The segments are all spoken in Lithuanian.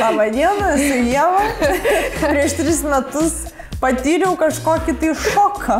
Labą dieną, esu Ieva. Prieš 3 metus patyriau kažkokį tai šoką.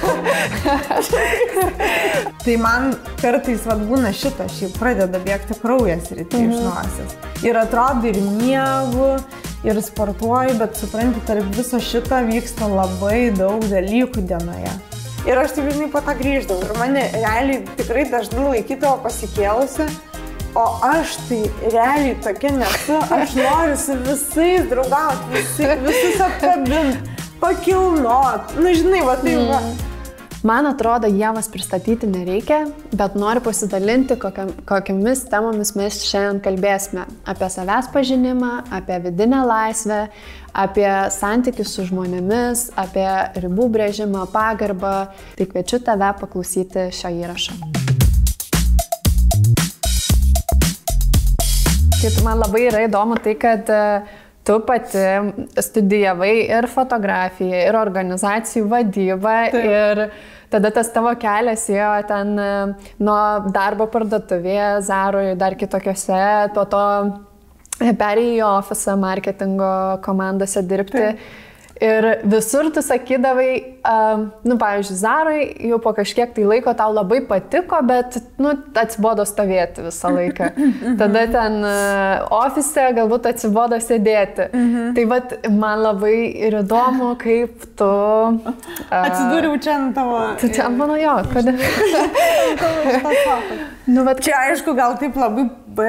Tai man kartais būna šitą, šiaip pradeda bėgti kraujas ryte iš nosies. Ir atrodo ir miegu, ir sportuoju, bet supranti, tarp viso šito vyksta labai daug dalykų dienoje. Ir aš taip žinai po tą grįždavau. Ir mane realiai tikrai dažnai laikydavo pasikėlusi. O aš tai realiai tokia nesu. Aš noriu su visais draugauti, visus apkabinti, pakilnot. Nu žinai, va tai va. Man atrodo, Ievos pristatyti nereikia, bet noriu pasidalinti, kokiamis temomis mes šiandien kalbėsime. Apie savęs pažinimą, apie vidinę laisvę, apie santykius su žmonėmis, apie ribų brėžimą, pagarbą. Tai kviečiu tave paklausyti šio įrašo. Man labai yra įdomu tai, kad tu pati studijavai ir fotografiją, ir organizacijų vadybą. Taip. Ir tada tas tavo kelias ėjo ten nuo darbo parduotuvėje, Zaroje, dar kitokiose, po to perėjai į ofisą marketingo komandose dirbti. Taip. Ir visur tu sakydavai, pavyzdžiui, Zarai jau po kažkiek tai laiko tau labai patiko, bet, atsibodo stovėti visą laiką. Tada ten ofise galbūt atsibodo sėdėti. Tai man labai ir įdomu, kaip tu... Atsidūriau čia ant tavo... Tu čia, mano jo, kodėl? Čia aišku, gal taip labai...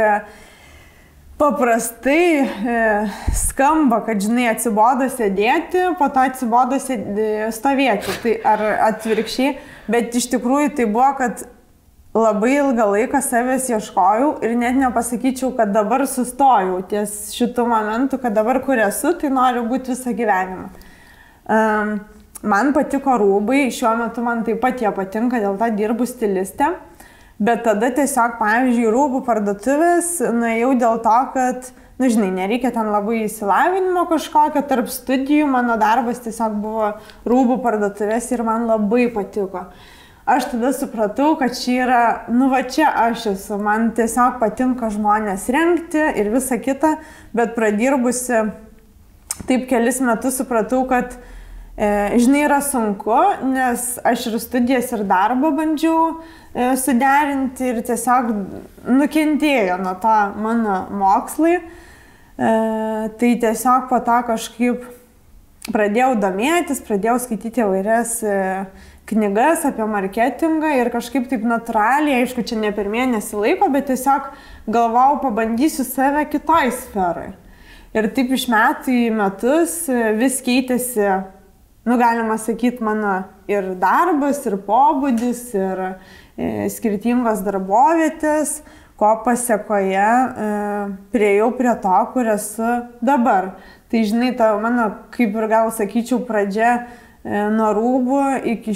Paprastai skamba, kad, žinai, atsibodo sėdėti, po to atsibodo stovėti, tai ar atvirkščiai, bet iš tikrųjų tai buvo, kad labai ilgą laiką savęs ieškojau ir net nepasakyčiau, kad dabar sustojau ties šitų momentų, kad dabar kur esu, tai noriu būti visą gyvenimą. Man patiko rūbai, šiuo metu man taip pat jie patinka, dėl to dirbu stilistė. Bet tada tiesiog, pavyzdžiui, rūbų parduotuvės nuėjau dėl to, kad, žinai, nereikia ten labai įsilavinimo kažkokio, tarp studijų mano darbas tiesiog buvo rūbų parduotuvės ir man labai patiko. Aš tada supratau, kad čia yra, čia aš esu, man tiesiog patinka žmonės rengti ir visa kita, bet pradirbusi taip kelis metus supratau, kad, žinai, yra sunku, nes aš ir studijas ir darbą bandžiau suderinti ir tiesiog nukentėjo nuo to mano mokslai. Tai tiesiog po to kažkaip pradėjau domėtis, pradėjau skaityti įvairias knygas apie marketingą ir kažkaip taip natūraliai, aišku, čia ne per mėnesį laiko, bet tiesiog galvojau, pabandysiu save kitoj sferai. Ir taip iš metų į metus vis keitėsi, galima sakyti, mano ir darbas, ir pobūdis, ir skirtingos darbovietės, ko pasekoje priejau prie to, kur esu dabar. Tai, žinai, ta mano, kaip ir gal sakyčiau, pradžia nuo rūbų iki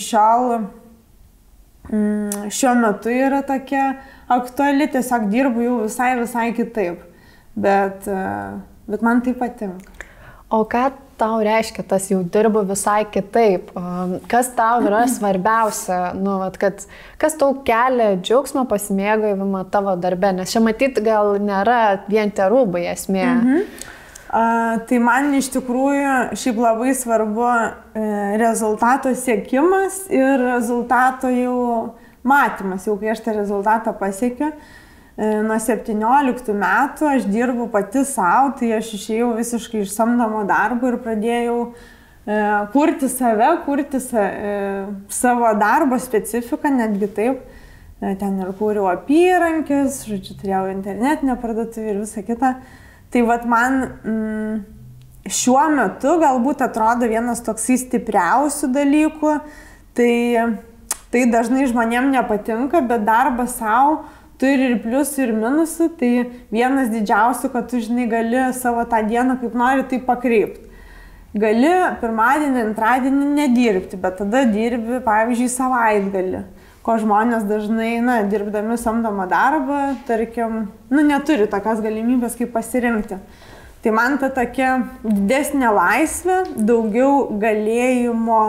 šiuo metu yra tokia aktuali, tiesiog dirbu jau visai kitaip, bet man tai patinka. O ką tau reiškia tas jau dirbu visai kitaip? Kas tau yra svarbiausia? Kas tau kelia džiaugsmą, pasimėgavimą tavo darbe? Nes čia matyt gal nėra vien tie rūbai esmė. Tai man iš tikrųjų šiaip labai svarbu rezultato siekimas ir rezultato jau matymas, jau kai aš tą rezultatą pasiekiu. Nuo 17 metų aš dirbu pati savo, tai aš išėjau visiškai iš samdomo darbo ir pradėjau kurti save, kurti savo darbo specifiką, netgi taip. Ten ir kūriau apyrankes, turėjau internetinę parduotuvę ir visą kitą. Tai man šiuo metu galbūt atrodo vienas toksai stipriausių dalykų, tai dažnai žmonėm nepatinka, bet darbas savo turi ir pliusų, ir minusų, tai vienas didžiausių, kad tu, žinai, gali savo tą dieną kaip nori tai pakreipti. Gali pirmadienį, antradienį nedirbti, bet tada dirbi, pavyzdžiui, savaitgalį, ko žmonės dažnai, dirbdami samdomą darbą, tarkim, neturi tokios galimybės kaip pasirinkti. Tai man ta tokia didesnė laisvė, daugiau galėjimo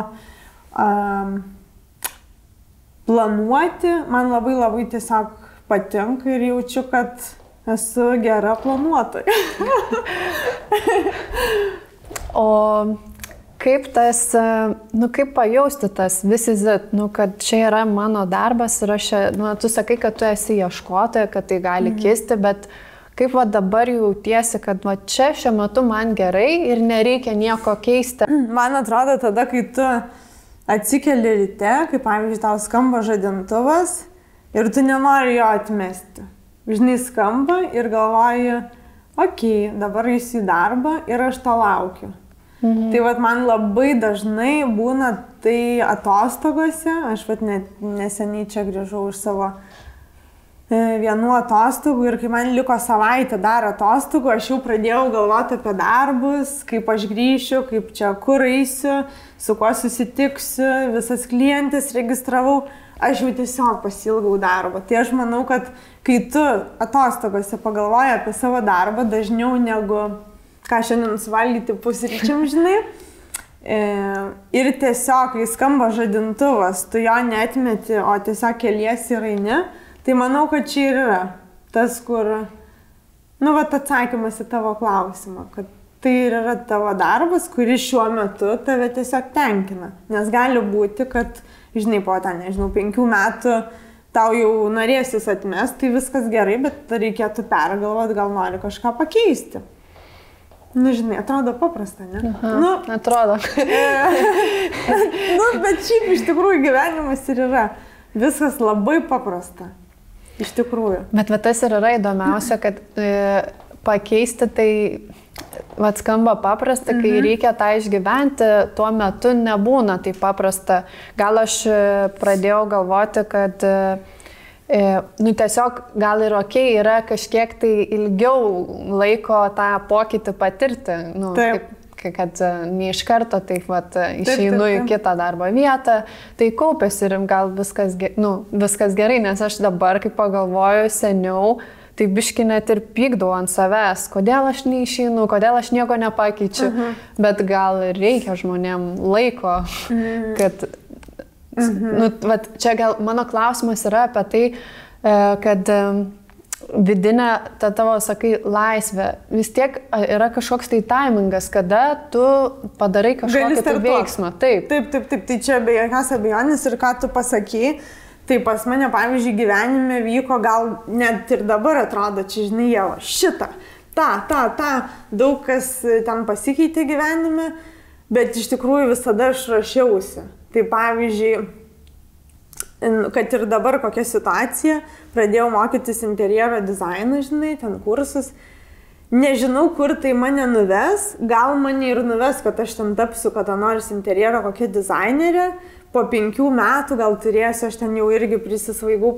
planuoti, man labai tiesiog patinka ir jaučiu, kad Esu gera planuotoja. O kaip tas, kaip pajausti tas visit, kad čia yra mano darbas ir aš, tu sakai, kad tu esi ieškotoja, kad tai gali kisti, bet kaip dabar jautiesi, kad čia šiuo metu man gerai ir nereikia nieko keisti? Man atrodo tada, kai tu atsikeli ryte, kai pavyzdžiui tau skamba žadintuvas ir tu nenori jo atmesti. Žinai, skamba ir galvoji, okei, dabar eisiu į darbą ir aš to laukiu. Tai man labai dažnai būna tai atostogose, aš neseniai čia grįžau iš savo vienų atostogų ir kai man liko savaitę dar atostogų, aš jau pradėjau galvoti apie darbus, kaip aš grįšiu, kaip čia kur eisiu, su kuo susitiksiu, visas klientas registravau, aš jau tiesiog pasilgau darbo. Tai aš manau, kad kai tu atostogose pagalvoji apie savo darbą dažniau negu ką šiandien suvalgyti pusryčiam, žinai. Ir tiesiog, kai skamba žadintuvas, tu jo neatmeti, o tiesiog keliesi ir eini, tai manau, kad čia ir yra tas, kur, atsakymas į tavo klausimą, kad tai ir yra tavo darbas, kuris šiuo metu tave tiesiog tenkina. Nes gali būti, kad, žinai, po 5 metų tau jau norėsis atmest, tai viskas gerai, bet reikėtų pergalvoti, gal nori kažką pakeisti. Žinai, atrodo paprasta, ne? Atrodo. Bet šiaip iš tikrųjų gyvenimas ir yra. Viskas labai paprasta. Iš tikrųjų. Bet tas ir yra įdomiausia, kad pakeisti tai skamba paprasta, kai reikia tą išgyventi, tuo metu nebūna taip paprasta. Gal aš pradėjau galvoti, kad tiesiog gal ir yra kažkiek tai ilgiau laiko tą pokytį patirti. Kad ne iš karto taip išeinu į kitą darbo vietą, tai kaupėsi ir gal viskas gerai, nes aš dabar, kai pagalvoju seniau, tai biški net ir pykdau ant savęs, kodėl aš neišeinu, kodėl aš nieko nepakeičiu, bet gal reikia žmonėm laiko, kad... Čia gal mano klausimas yra apie tai, kad vidinė, ta tavo, sakai, laisvė, vis tiek yra kažkoks tai taimingas, kada tu padarai kažkokį tai veiksmą. Taip, tai čia be jokios abejonės ir ką tu pasakei, tai pas mane, pavyzdžiui, gyvenime vyko, gal net ir dabar atrodo, čia žinai, jau šitą, daug kas ten pasikeitė gyvenime, bet iš tikrųjų visada aš rašiausi. Tai pavyzdžiui, kad ir dabar kokia situacija, pradėjau mokytis interjero dizaino, žinai, ten kursus. Nežinau, kur tai mane nuves, gal mane ir nuves, kad aš ten tapsiu kada nors interjero kokia dizainerė. Po 5 metų gal turėsiu, aš ten jau irgi prisisvaigau,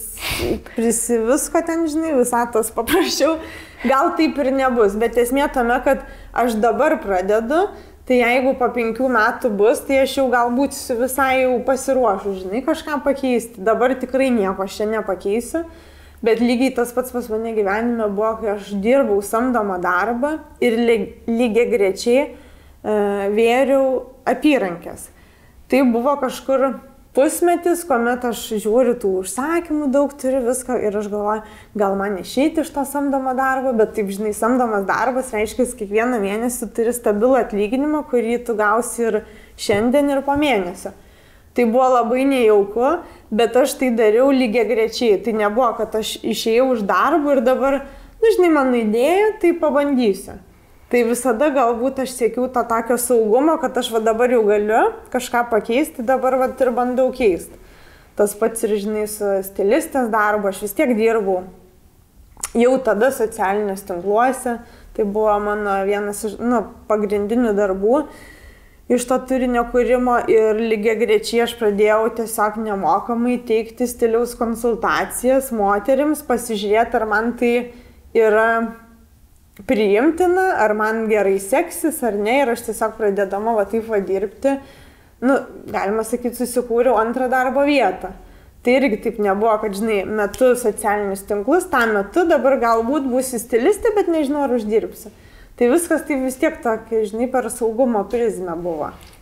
prisivisko ten, žinai, visatos paprašiau. Gal taip ir nebus, bet esmė tame, kad aš dabar pradedu. Tai jeigu po 5 metų bus, tai aš jau galbūt visai jau pasiruošiu, žinai, kažką pakeisti. Dabar tikrai nieko aš čia nepakeisiu, bet lygiai tas pats pas mane gyvenime buvo, kai aš dirbau samdomą darbą ir lygiagrečiai vėriau apyrankes. Tai buvo kažkur pusmetis, kuomet aš žiūriu tų užsakymų, daug turiu viską ir aš galvoju, gal man išeiti iš to samdomą darbą, bet taip, žinai, samdomas darbas reiškia, kiekvieną mėnesį turi stabilų atlyginimą, kurį tu gausi ir šiandien, ir po mėnesio. Tai buvo labai nejauku, bet aš tai dariau lygiagrečiai. Tai nebuvo, kad aš išėjau iš darbo ir dabar, žinai, mano idėja, tai pabandysiu. Tai visada galbūt aš siekiau to tokio saugumo, kad aš dabar jau galiu kažką pakeisti, dabar ir bandau keisti. Tas pats ir, žinai, su stilistės darbu, aš vis tiek dirbau jau tada socialinės tinkluose, tai buvo mano vienas iš pagrindinių darbų iš to turinio kūrimo ir lygiagrečiai aš pradėjau tiesiog nemokamai teikti stiliaus konsultacijas moterims, pasižiūrėti, ar man tai yra priimtina, ar man gerai seksis ar ne, ir aš tiesiog pradėdama taip dirbti, galima sakyti, susikūriau antrą darbo vietą. Tai irgi taip nebuvo, kad, žinai, metu socialinius tinklus, tą metu dabar galbūt būsiu stilistė, bet nežinau, ar uždirbsiu. Tai viskas tai vis tiek tokia, žinai, per saugumo prizmę buvo.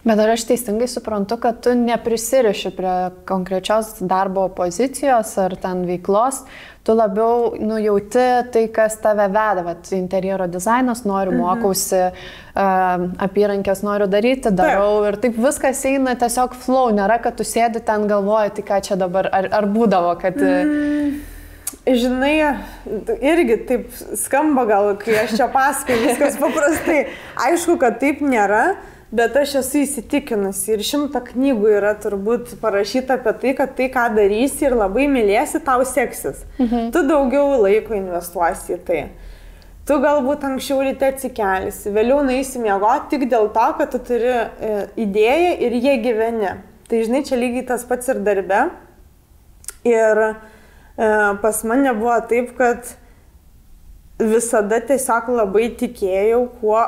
Bet ar aš teisingai suprantu, kad tu neprisiriši prie konkrečios darbo pozicijos ar ten veiklos, tu labiau nujauti tai, kas tave veda, vat, interjero dizainas, noriu, mokausi, apyrankės noriu daryti, darau ir taip viskas eina tiesiog flow, nėra, kad tu sėdi ten galvoji, tai ką čia dabar, ar būdavo, kad... Žinai, irgi taip skamba gal, kai aš čia pasakoju, viskas paprastai. Aišku, kad taip nėra. Bet aš esu įsitikinusi ir 100 knygų yra turbūt parašyta apie tai, kad tai, ką darysi ir labai mylėsi, tau seksis. Tu daugiau laiko investuosi į tai. Tu galbūt anksčiau ryte atsikelsi, vėliau nueisi miegoti tik dėl to, kad tu turi idėją ir jie gyveni. Tai žinai, čia lygiai tas pats ir darbe. Ir pas mane buvo taip, kad visada tiesiog labai tikėjau,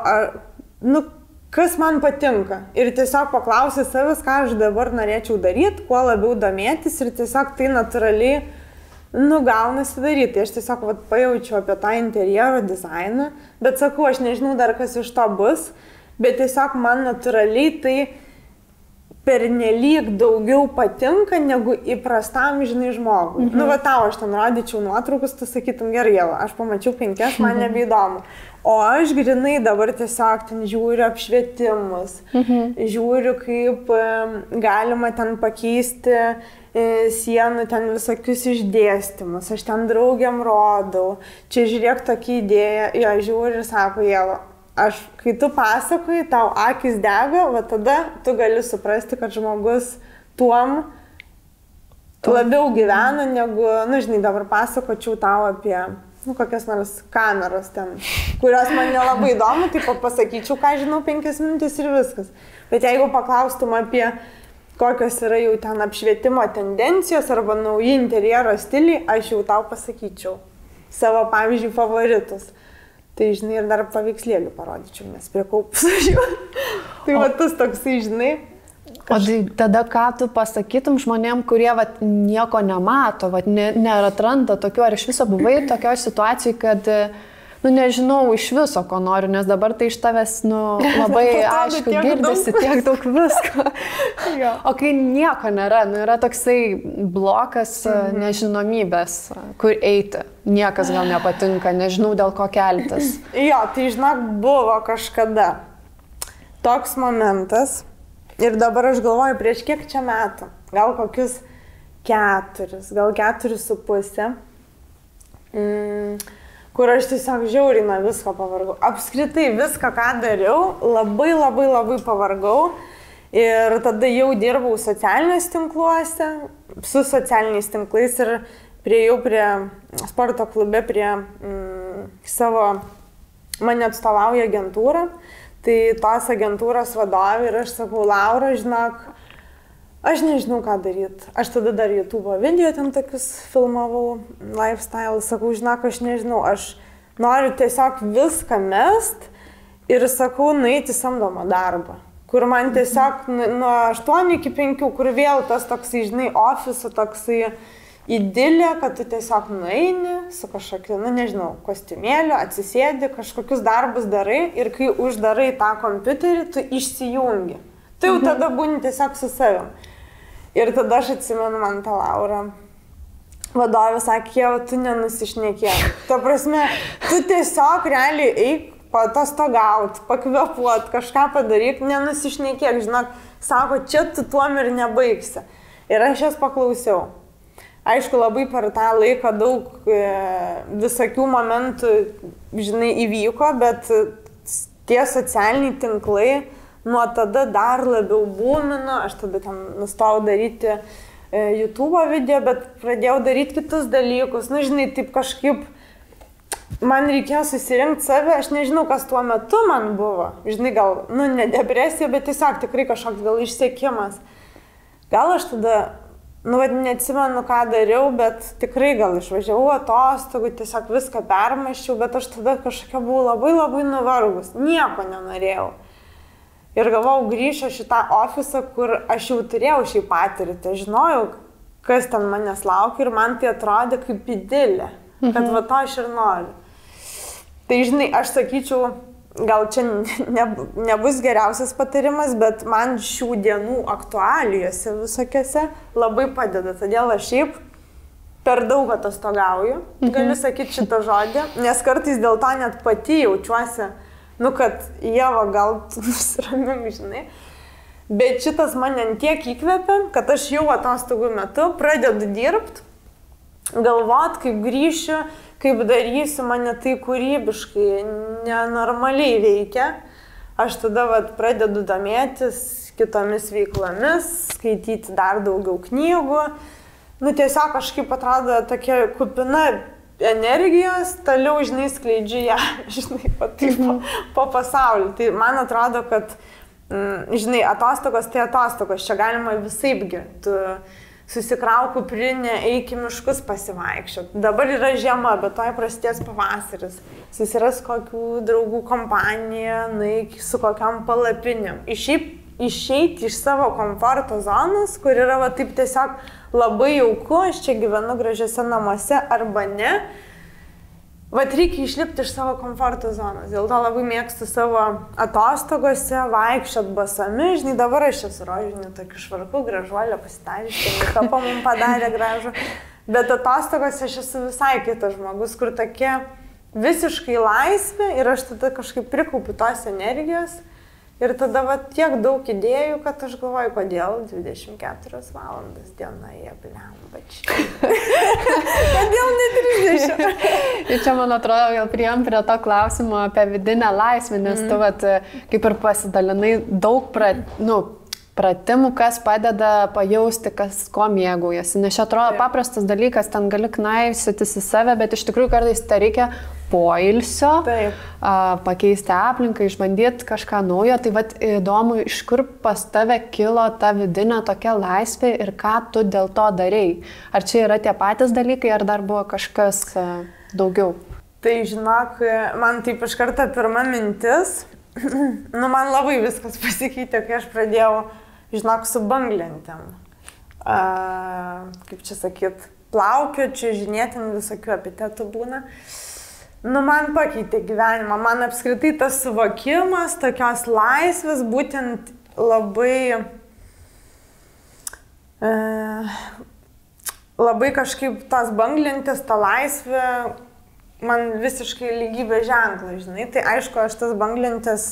kas man patinka. Ir tiesiog paklausė savęs, ką aš dabar norėčiau daryti, kuo labiau domėtis ir tiesiog tai natūraliai gaunasi daryti. Aš tiesiog pajaučiu apie tą interjero dizainą, bet sakau, aš nežinau dar, kas iš to bus, bet tiesiog man natūraliai tai pernelyg daugiau patinka negu įprastam, žinai, žmogui. Tau aš ten rodyčiau nuotraukus, tu sakytum, gerai, aš pamačiau 5, man nebeįdomu. O aš grinai dabar tiesiog ten žiūriu apšvietimus, žiūriu, kaip galima ten pakeisti sienų, ten visokius išdėstymus. Aš ten draugiam rodau, čia žiūrėk tokia idėja, jo žiūri ir sako, Ieva, kai tu pasakoji, tau akis dega, va tada tu gali suprasti, kad žmogus tuom labiau gyvena, negu, žinai, dabar pasakočiau tau apie... kokias nors kameros ten, kurios man nelabai įdomu, tai pasakyčiau, ką žinau 5 minutės ir viskas. Bet jeigu paklaustum apie kokios yra jau ten apšvietimo tendencijos arba nauji interjero stiliai, aš jau tau pasakyčiau savo, pavyzdžiui, favoritus. Tai, žinai, ir dar paveikslėlių parodyčiau, nes prie kaupus aš jau. Tai va tas toksai, žinai. O tada ką tu pasakytum žmonėm, kurie nieko nemato, neratranda tokių, ar iš viso buvai tokioje situacijoje, kad, nežinau iš viso, ko noriu, nes dabar tai iš tavęs, labai aišku girdisi tiek daug visko. O kai nieko nėra, yra toksai blokas nežinomybės, kur eiti, niekas gal nepatinka, nežinau dėl ko keltis. Jo, tai žinok, buvo kažkada toks momentas. Ir dabar aš galvoju, prieš kiek čia metų, gal kokius 4, gal 4,5, kur aš tiesiog žiauriai nuo visko pavargau. Apskritai viską, ką dariau, labai pavargau. Ir tada jau dirbau socialiniuose tinkluose, su socialiniais tinklais ir priėjau prie sporto klube, prie savo, mane atstovauja agentūra. Tai tos agentūros vadovė ir aš sakau, Laura, žinok, aš nežinau, ką daryti. Aš tada dar YouTube video ten tokius filmavau, lifestyle, sakau, žinok, aš nežinau, aš noriu tiesiog viską mest ir sakau, nueiti samdomą darbą, kur man tiesiog nuo 8 iki 5, kur vėl tas toksai, žinai, ofisų toksai idilė, kad tu tiesiog nueini su kažkokiu, nežinau, kostiumėliu, atsisėdi, kažkokius darbus darai ir kai uždarai tą kompiuterį, tu išsijungi. Tai jau tada būni tiesiog su savim. Ir tada aš atsimenu, man tą Laurą vadovė sakė, Ieva, tu nenusišnekėk. Ta prasme, tu tiesiog realiai eik patostogauti, pakvėpuot, kažką padaryk, nenusišnekėk, žinok, sako, čia tu tuom ir nebaigsi. Ir aš jas paklausiau. Aišku, labai per tą laiką daug visokių momentų, žinai, įvyko, bet tie socialiniai tinklai nuo tada dar labiau būmino. Aš tada ten nustojau daryti YouTube video, bet pradėjau daryti kitus dalykus. Žinai, taip kažkaip man reikėjo susirinkti save, aš nežinau, kas tuo metu man buvo. Žinai, gal, ne depresija, bet tiesiog tikrai kažkoks gal išsekimas. Gal aš tada... neatsimenu, ką dariau, bet tikrai gal išvažiavau atostogų, tiesiog viską permąsčiau, bet aš tada kažkokia buvau labai nuvargus, nieko nenorėjau. Ir galvojau, grįšiu šitą ofisą, kur aš jau turėjau šį patirtį, žinojau, kas ten manęs laukia ir man tai atrodė kaip idilė, kad va to aš ir noriu. Tai žinai, aš sakyčiau, gal čia nebus geriausias patarimas, bet man šių dienų aktualijose visokiose labai padeda. Todėl aš šiaip per daug atostogauju, galiu sakyti šitą žodį, nes kartais dėl to net pati jaučiuosi, kad Ieva, gal tu nusiramink, žinai. Bet šitas mane tiek įkvepia, kad aš jau atostogų metu pradedu dirbti, galvot, kaip grįšiu, kaip darysiu, mane tai kūrybiškai nenormaliai veikia. Aš tada pradedu domėtis kitomis veiklomis, skaityti dar daugiau knygų. Tiesiog kažkaip atrodo tokia kupina energijos, toliau, žinai, skleidžiu ją, žinai, po pasaulį. Tai man atrodo, kad, žinai, atostogos tai atostogos, čia galima visaipgi. Tu susikrauk kuprinę, eik į miškus pasivaikščiot. Dabar yra žiema, bet toj prasidės pavasaris. Susiras kokių draugų kompaniją, nueik su kokiam palapinėm. Išeiti iš savo komforto zonos, kur yra taip tiesiog labai jauku, aš čia gyvenu gražiuose namuose arba ne. Reikia išlipti iš savo komforto zonos. Dėl to labai mėgstu savo atostogose vaikščiot basami. Žinai, dabar aš esu rožinį tokį švarku, gražuolę pasidaryti, mikapą mums padarė gražų. Bet atostogose aš esu visai kitas žmogus, kur tokia visiškai laisvė ir aš tada kažkaip prikaupiu tos energijos. Ir tada tiek daug idėjų, kad aš galvoju, kodėl 24 valandas dienoje, blembačiai. Kodėl ne 30? Ir čia, man atrodo, jau priėjom prie to klausimo apie vidinę laisvę, nes tu kaip ir pasidalinai daug pratimų, kas padeda pajausti, kas ko mėgaujasi. Nes čia atrodo paprastas dalykas, ten gali knaisytis į save, bet iš tikrųjų kartais tai reikia poilsio, pakeisti aplinką, išbandyti kažką naujo. Tai įdomu, iš kur pas tave kilo ta vidinė tokia laisvė ir ką tu dėl to darei. Ar čia yra tie patys dalykai, ar dar buvo kažkas daugiau? Tai žinok, man taip iš karto pirma mintis, man labai viskas pasikeitė, kai aš pradėjau, žinok, su banglentėm. Kaip čia sakyt, plaukiočių, žinėtin, visokių epitetų būna. Man pakeitė gyvenimą, man apskritai tas suvokimas, tokios laisvės, būtent labai kažkaip tas banglentės, ta laisvė, man visiškai lygybės ženklas, žinai. Tai aišku, aš tas banglentės,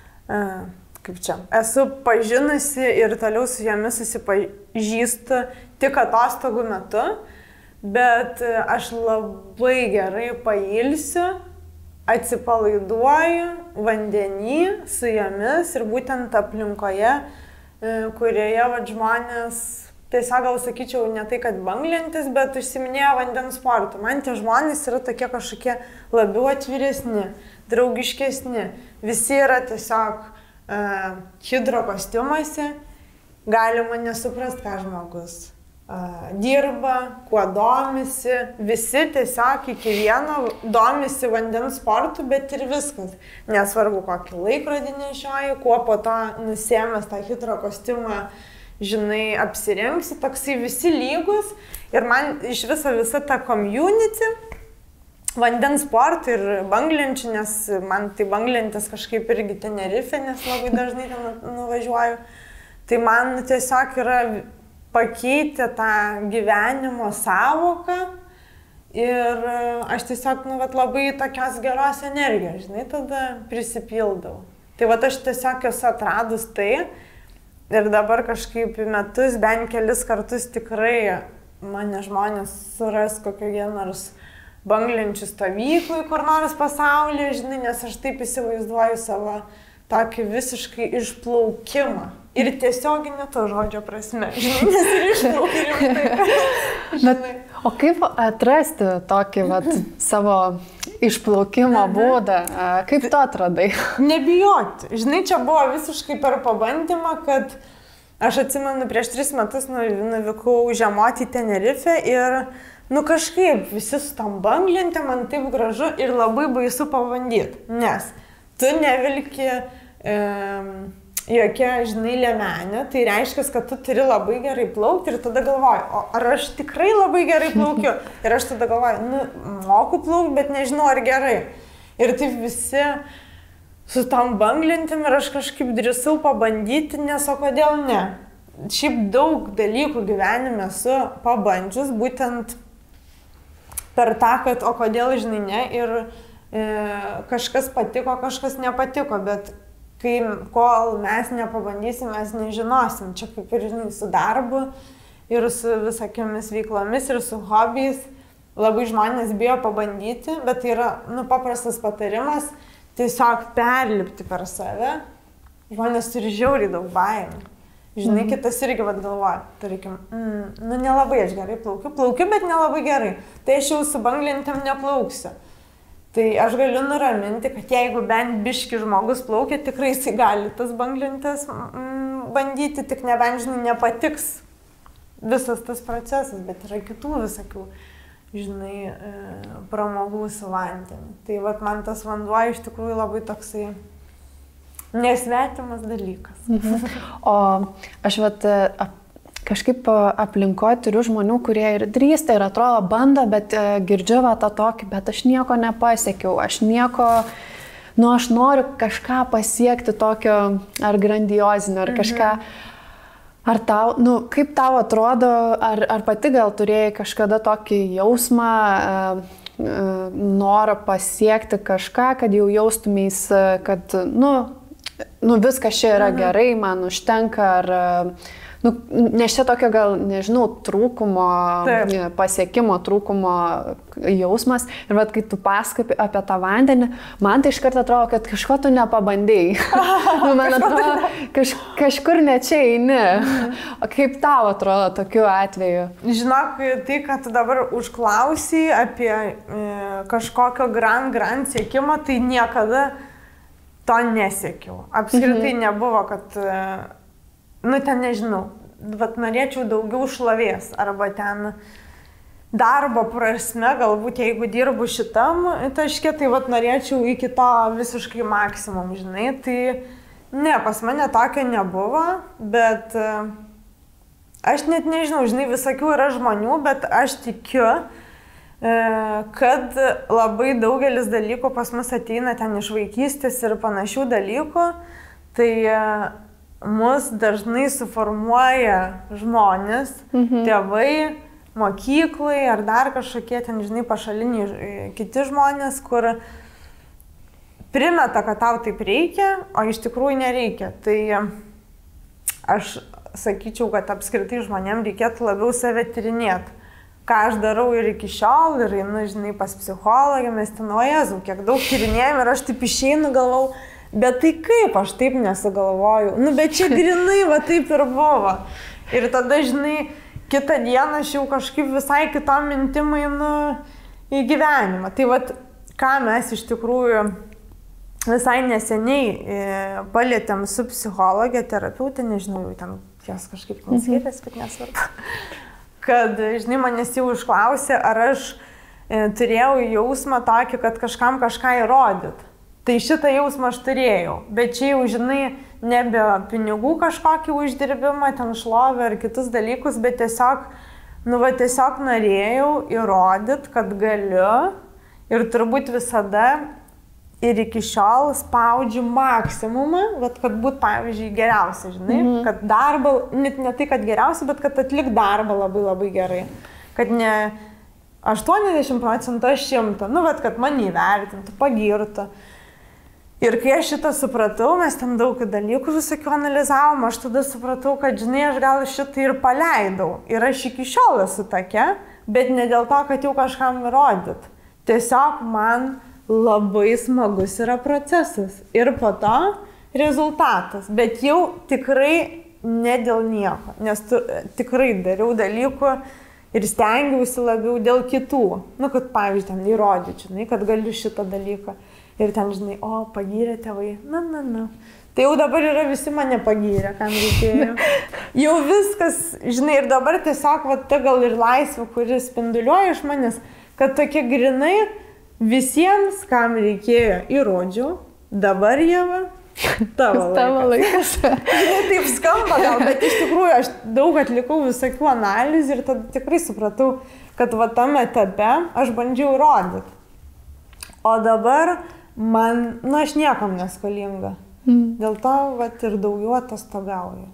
esu pažinusi ir toliau su jomis susipažįstu tik atostogų metu. Bet aš labai gerai pailsiu, atsipalaiduoju vandenį su jomis ir būtent aplinkoje, kurioje žmonės, tiesiog gal sakyčiau, ne tai, kad banglentės, bet užsiminėjo vandens sportu. Man tie žmonės yra tokie kažkokie labiau atviresni, draugiškesni. Visi yra tiesiog hidro kostiumuose, galima nesuprast, ką žmogus dirba, kuo domisi, visi tiesiog iki vieno domisi vandens sportu, bet ir viskas. Nesvarbu, kokį laikrodį nešioji, kuo po to nusiėmęs tą hidro kostiumą, žinai, apsirengsi, toksai visi lygus. Ir man iš visa ta community vandens sportų ir banglenčių, nes man tai banglentės kažkaip irgi Tenerife, nes labai dažnai ten nuvažiuoju. Tai man tiesiog yra pakeitė tą gyvenimo savoką ir aš tiesiog, labai tokios geros energijos, žinai, tada prisipildau. Tai aš tiesiog esu atradus tai ir dabar kažkaip į metus, bent kelis kartus tikrai mane žmonės suras kokioje nors banglenčių stovyklui, kur nors pasaulyje, žinai, nes aš taip įsivaizduoju savo tokį visiškai išplaukimą. Ir tiesioginė to žodžio prasme, žinai, nes ir išplaukiu rimtai. O kaip atrasti tokį savo išplaukimo būdą? Kaip tu atradai? Nebijoti. Žinai, čia buvo visiškai per pabandymą, kad aš atsimenu, prieš 3 metus nuvykau žiemoti į Tenerife ir kažkaip visi su tom banglentėm, man taip gražu ir labai baisu pabandyti, nes tu nevilki jokia, žinai, liemenė, tai reiškia, kad tu turi labai gerai plaukti ir tada galvoju, ar aš tikrai labai gerai plaukiu? Ir aš tada galvoju, moku plaukti, bet nežinau, ar gerai. Ir taip visi su tom banglintim ir aš kažkaip drįsau pabandyti, nes o kodėl ne? Šiaip daug dalykų gyvenime esu pabandžius, būtent per tą, kad o kodėl, žinai, ne, ir kažkas patiko, kažkas nepatiko, bet kol mes nepabandysim, mes nežinosim. Čia kaip ir, žinai, su darbu ir su visokiamis veiklomis ir su hobiais. Labai žmonės bijo pabandyti, bet tai yra, paprastas patarimas tiesiog perlipti per save. Žmonės turi žiauriai daug baimių. Žinai, kitas irgi galvoja, tarkim, nelabai aš gerai plaukiu, bet nelabai gerai. Tai aš jau su banglintim neplauksiu. Tai aš galiu nuraminti, kad jeigu bent biški žmogus plaukia, tikrai jisai gali tas banglintis bandyti, tik nebent, žinai, nepatiks visas tas procesas, bet yra kitų visokių, žinai, pramogų su vandeniu. Tai man tas vanduo iš tikrųjų labai toksai nesvetimas dalykas. O aš kažkaip aplinkoje turiu žmonių, kurie ir drįsta ir atrodo bando, bet girdžiu tą tokį, bet aš nieko nepasiekiau, aš noriu kažką pasiekti tokio ar grandiozinio, ar kažką. Ar tau, kaip tau atrodo, ar pati gal turėjai kažkada tokį jausmą, norą pasiekti kažką, kad jau jaustumės, kad, viskas čia yra gerai, man užtenka, ar... Nes čia tokio gal, nežinau, trūkumo, pasiekimo trūkumo jausmas. Ir kai tu pasakoji apie tą vandenį, man tai iš karto atrodo, kad kažko tu nepabandėjai. Man atrodo, kažkur ne čia eini. O kaip tau atrodo tokiu atveju? Žinok, tai, kad tu dabar užklausai apie kažkokio grand siekimo, tai niekada to nesiekiau. Apskritai nebuvo, kad... ten nežinau, bet norėčiau daugiau šlovės, arba ten darbo prasme, galbūt jeigu dirbu šitam taške, tai norėčiau iki to visiškai maksimum, žinai, tai ne, pas mane tokio nebuvo, bet aš net nežinau, žinai, visokių yra žmonių, bet aš tikiu, kad labai daugelis dalykų pas mus ateina ten iš vaikystės ir panašių dalykų, tai mus dažnai suformuoja žmonės, tėvai, mokyklai ar dar kažkokie ten, žinai, pašaliniai kiti žmonės, kur primeta, kad tau taip reikia, o iš tikrųjų nereikia. Tai aš sakyčiau, kad apskritai žmonėm reikėtų labiau save tyrinėti. Ką aš darau ir iki šiol, ir einu, žinai, pas psichologę, mes ten, o Jėzau, kiek daug tyrinėjom ir aš taip išeinu, galvau, bet tai kaip aš taip nesugalvoju? Bet čia grinai va taip ir buvo. Ir tada, žinai, kitą dieną aš jau kažkaip visai kitom mintim einu į gyvenimą. Tai ką mes iš tikrųjų visai neseniai palietėm su psichologė, terapeutė, nežinau, jau ten jos kažkaip neskirės, bet nesvarbu. Kad, žinai, manęs jau išklausė, ar aš turėjau jausmą tokį, kad kažkam kažką įrodyt. Tai šitą jausmą aš turėjau, bet čia jau, žinai, nebe pinigų kažkokį uždirbimą, ten šlovę ar kitus dalykus, bet tiesiog, tiesiog norėjau įrodyti, kad galiu ir turbūt visada ir iki šiol spaudžiu maksimumą, kad būt, pavyzdžiui, geriausia, žinai, kad darbą, net ne tai, kad geriausia, bet kad atlik darbą labai labai gerai, kad ne 80%, 100%, kad mane įvertintų, pagirtų. Ir kai aš šitą supratau, mes ten daug dalykų visokių analizavom, aš tada supratau, kad, žinai, aš gal šitą ir paleidau. Ir aš iki šiol esu tokia, bet ne dėl to, kad jau kažkam įrodyt. Tiesiog man labai smagus yra procesas. Ir po to rezultatas. Bet jau tikrai ne dėl nieko. Nes tikrai dariau dalykų ir stengiausi labiau dėl kitų. Kad, pavyzdžiui, ten įrodyčiau, kad galiu šitą dalyką. Ir ten, žinai, o, pagyrė tėvai, Tai jau dabar yra visi mane pagyrė, kam reikėjo. Jau viskas, žinai, ir dabar tiesiog, ta gal ir laisvė, kuris spinduliuoja iš manęs, kad tokie grinai visiems, kam reikėjo, įrodžiau, dabar Ieva, tavo laikas. Žinai, taip skamba gal, bet iš tikrųjų aš daug atlikau visokių analizių ir tada tikrai supratau, kad tame etape aš bandžiau įrodyti. O dabar aš niekam neskolinga. Dėl to, vat, ir daugiau atostogauju.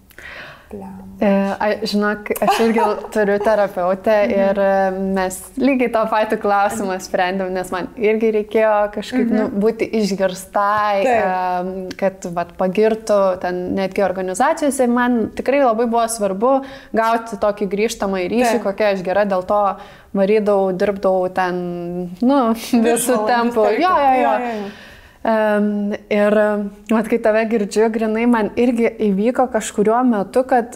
Žinok, aš irgi turiu terapeutę ir mes lygiai tą patį klausimą sprendėm, nes man irgi reikėjo kažkaip būti išgirstai, kad vat, pagirtų ten netgi organizacijose. Man tikrai labai buvo svarbu gauti tokį grįžtamą į ryšį, kokia aš gera, dėl to varydavau, dirbdavau ten, visų tempų. Jo. Ir mat, kai tave girdžiu, grinai, man irgi įvyko kažkuriuo metu, kad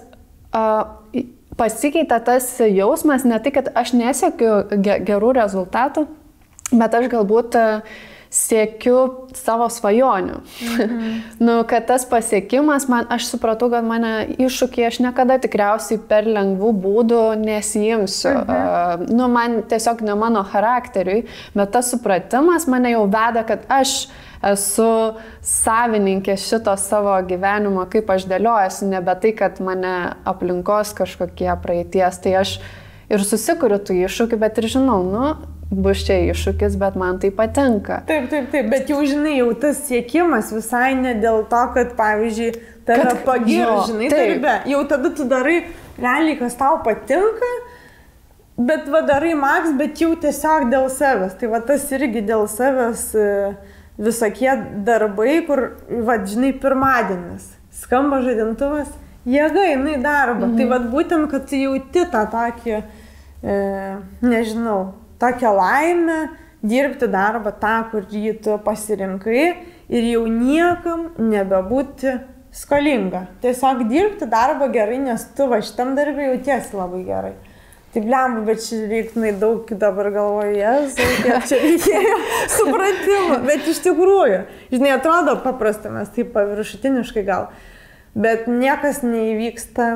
pasikeitė tas jausmas, ne tai, kad aš nesiekiu gerų rezultatų, bet aš galbūt siekiu savo svajonių. Kad tas pasiekimas, aš supratau, kad mane iššūkiai aš niekada tikriausiai per lengvų būdų nesijimsiu. Man tiesiog ne mano charakteriui, bet tas supratimas mane jau veda, kad aš esu savininkė šito savo gyvenimo, kaip aš dėliojasi, nebe tai, kad mane aplinkos kažkokie praeities, tai aš ir susikuriu tų iššūkių, bet ir žinau, bus čia iššūkis, bet man tai patinka. Taip, bet jau žinai, jau tas siekimas visai ne dėl to, kad, pavyzdžiui, tave pagirs, žinai, darbe. Jau tada tu darai realiai, kas tau patinka, bet darai maks, bet jau tiesiog dėl savęs. Tai tas irgi dėl savęs visokie darbai, kur, žinai, pirmadienis, skamba žadintuvas, jėga, jinai darba. Tai būtent, kad tu jauti tą tokį, nežinau, tokią laimę dirbti darbą tą, kurį tu pasirinkai ir jau niekam nebebūti skolinga. Tiesiog dirbti darbą gerai, nes tu šitam darbę jautiesi labai gerai. Tai blemba, bet čia reiknai daug dabar galvoje, kiek čia reikėjo supratimo, bet iš tikrųjų, žinai, atrodo paprasta, mes taip paviršutiniškai gal, bet niekas neįvyksta,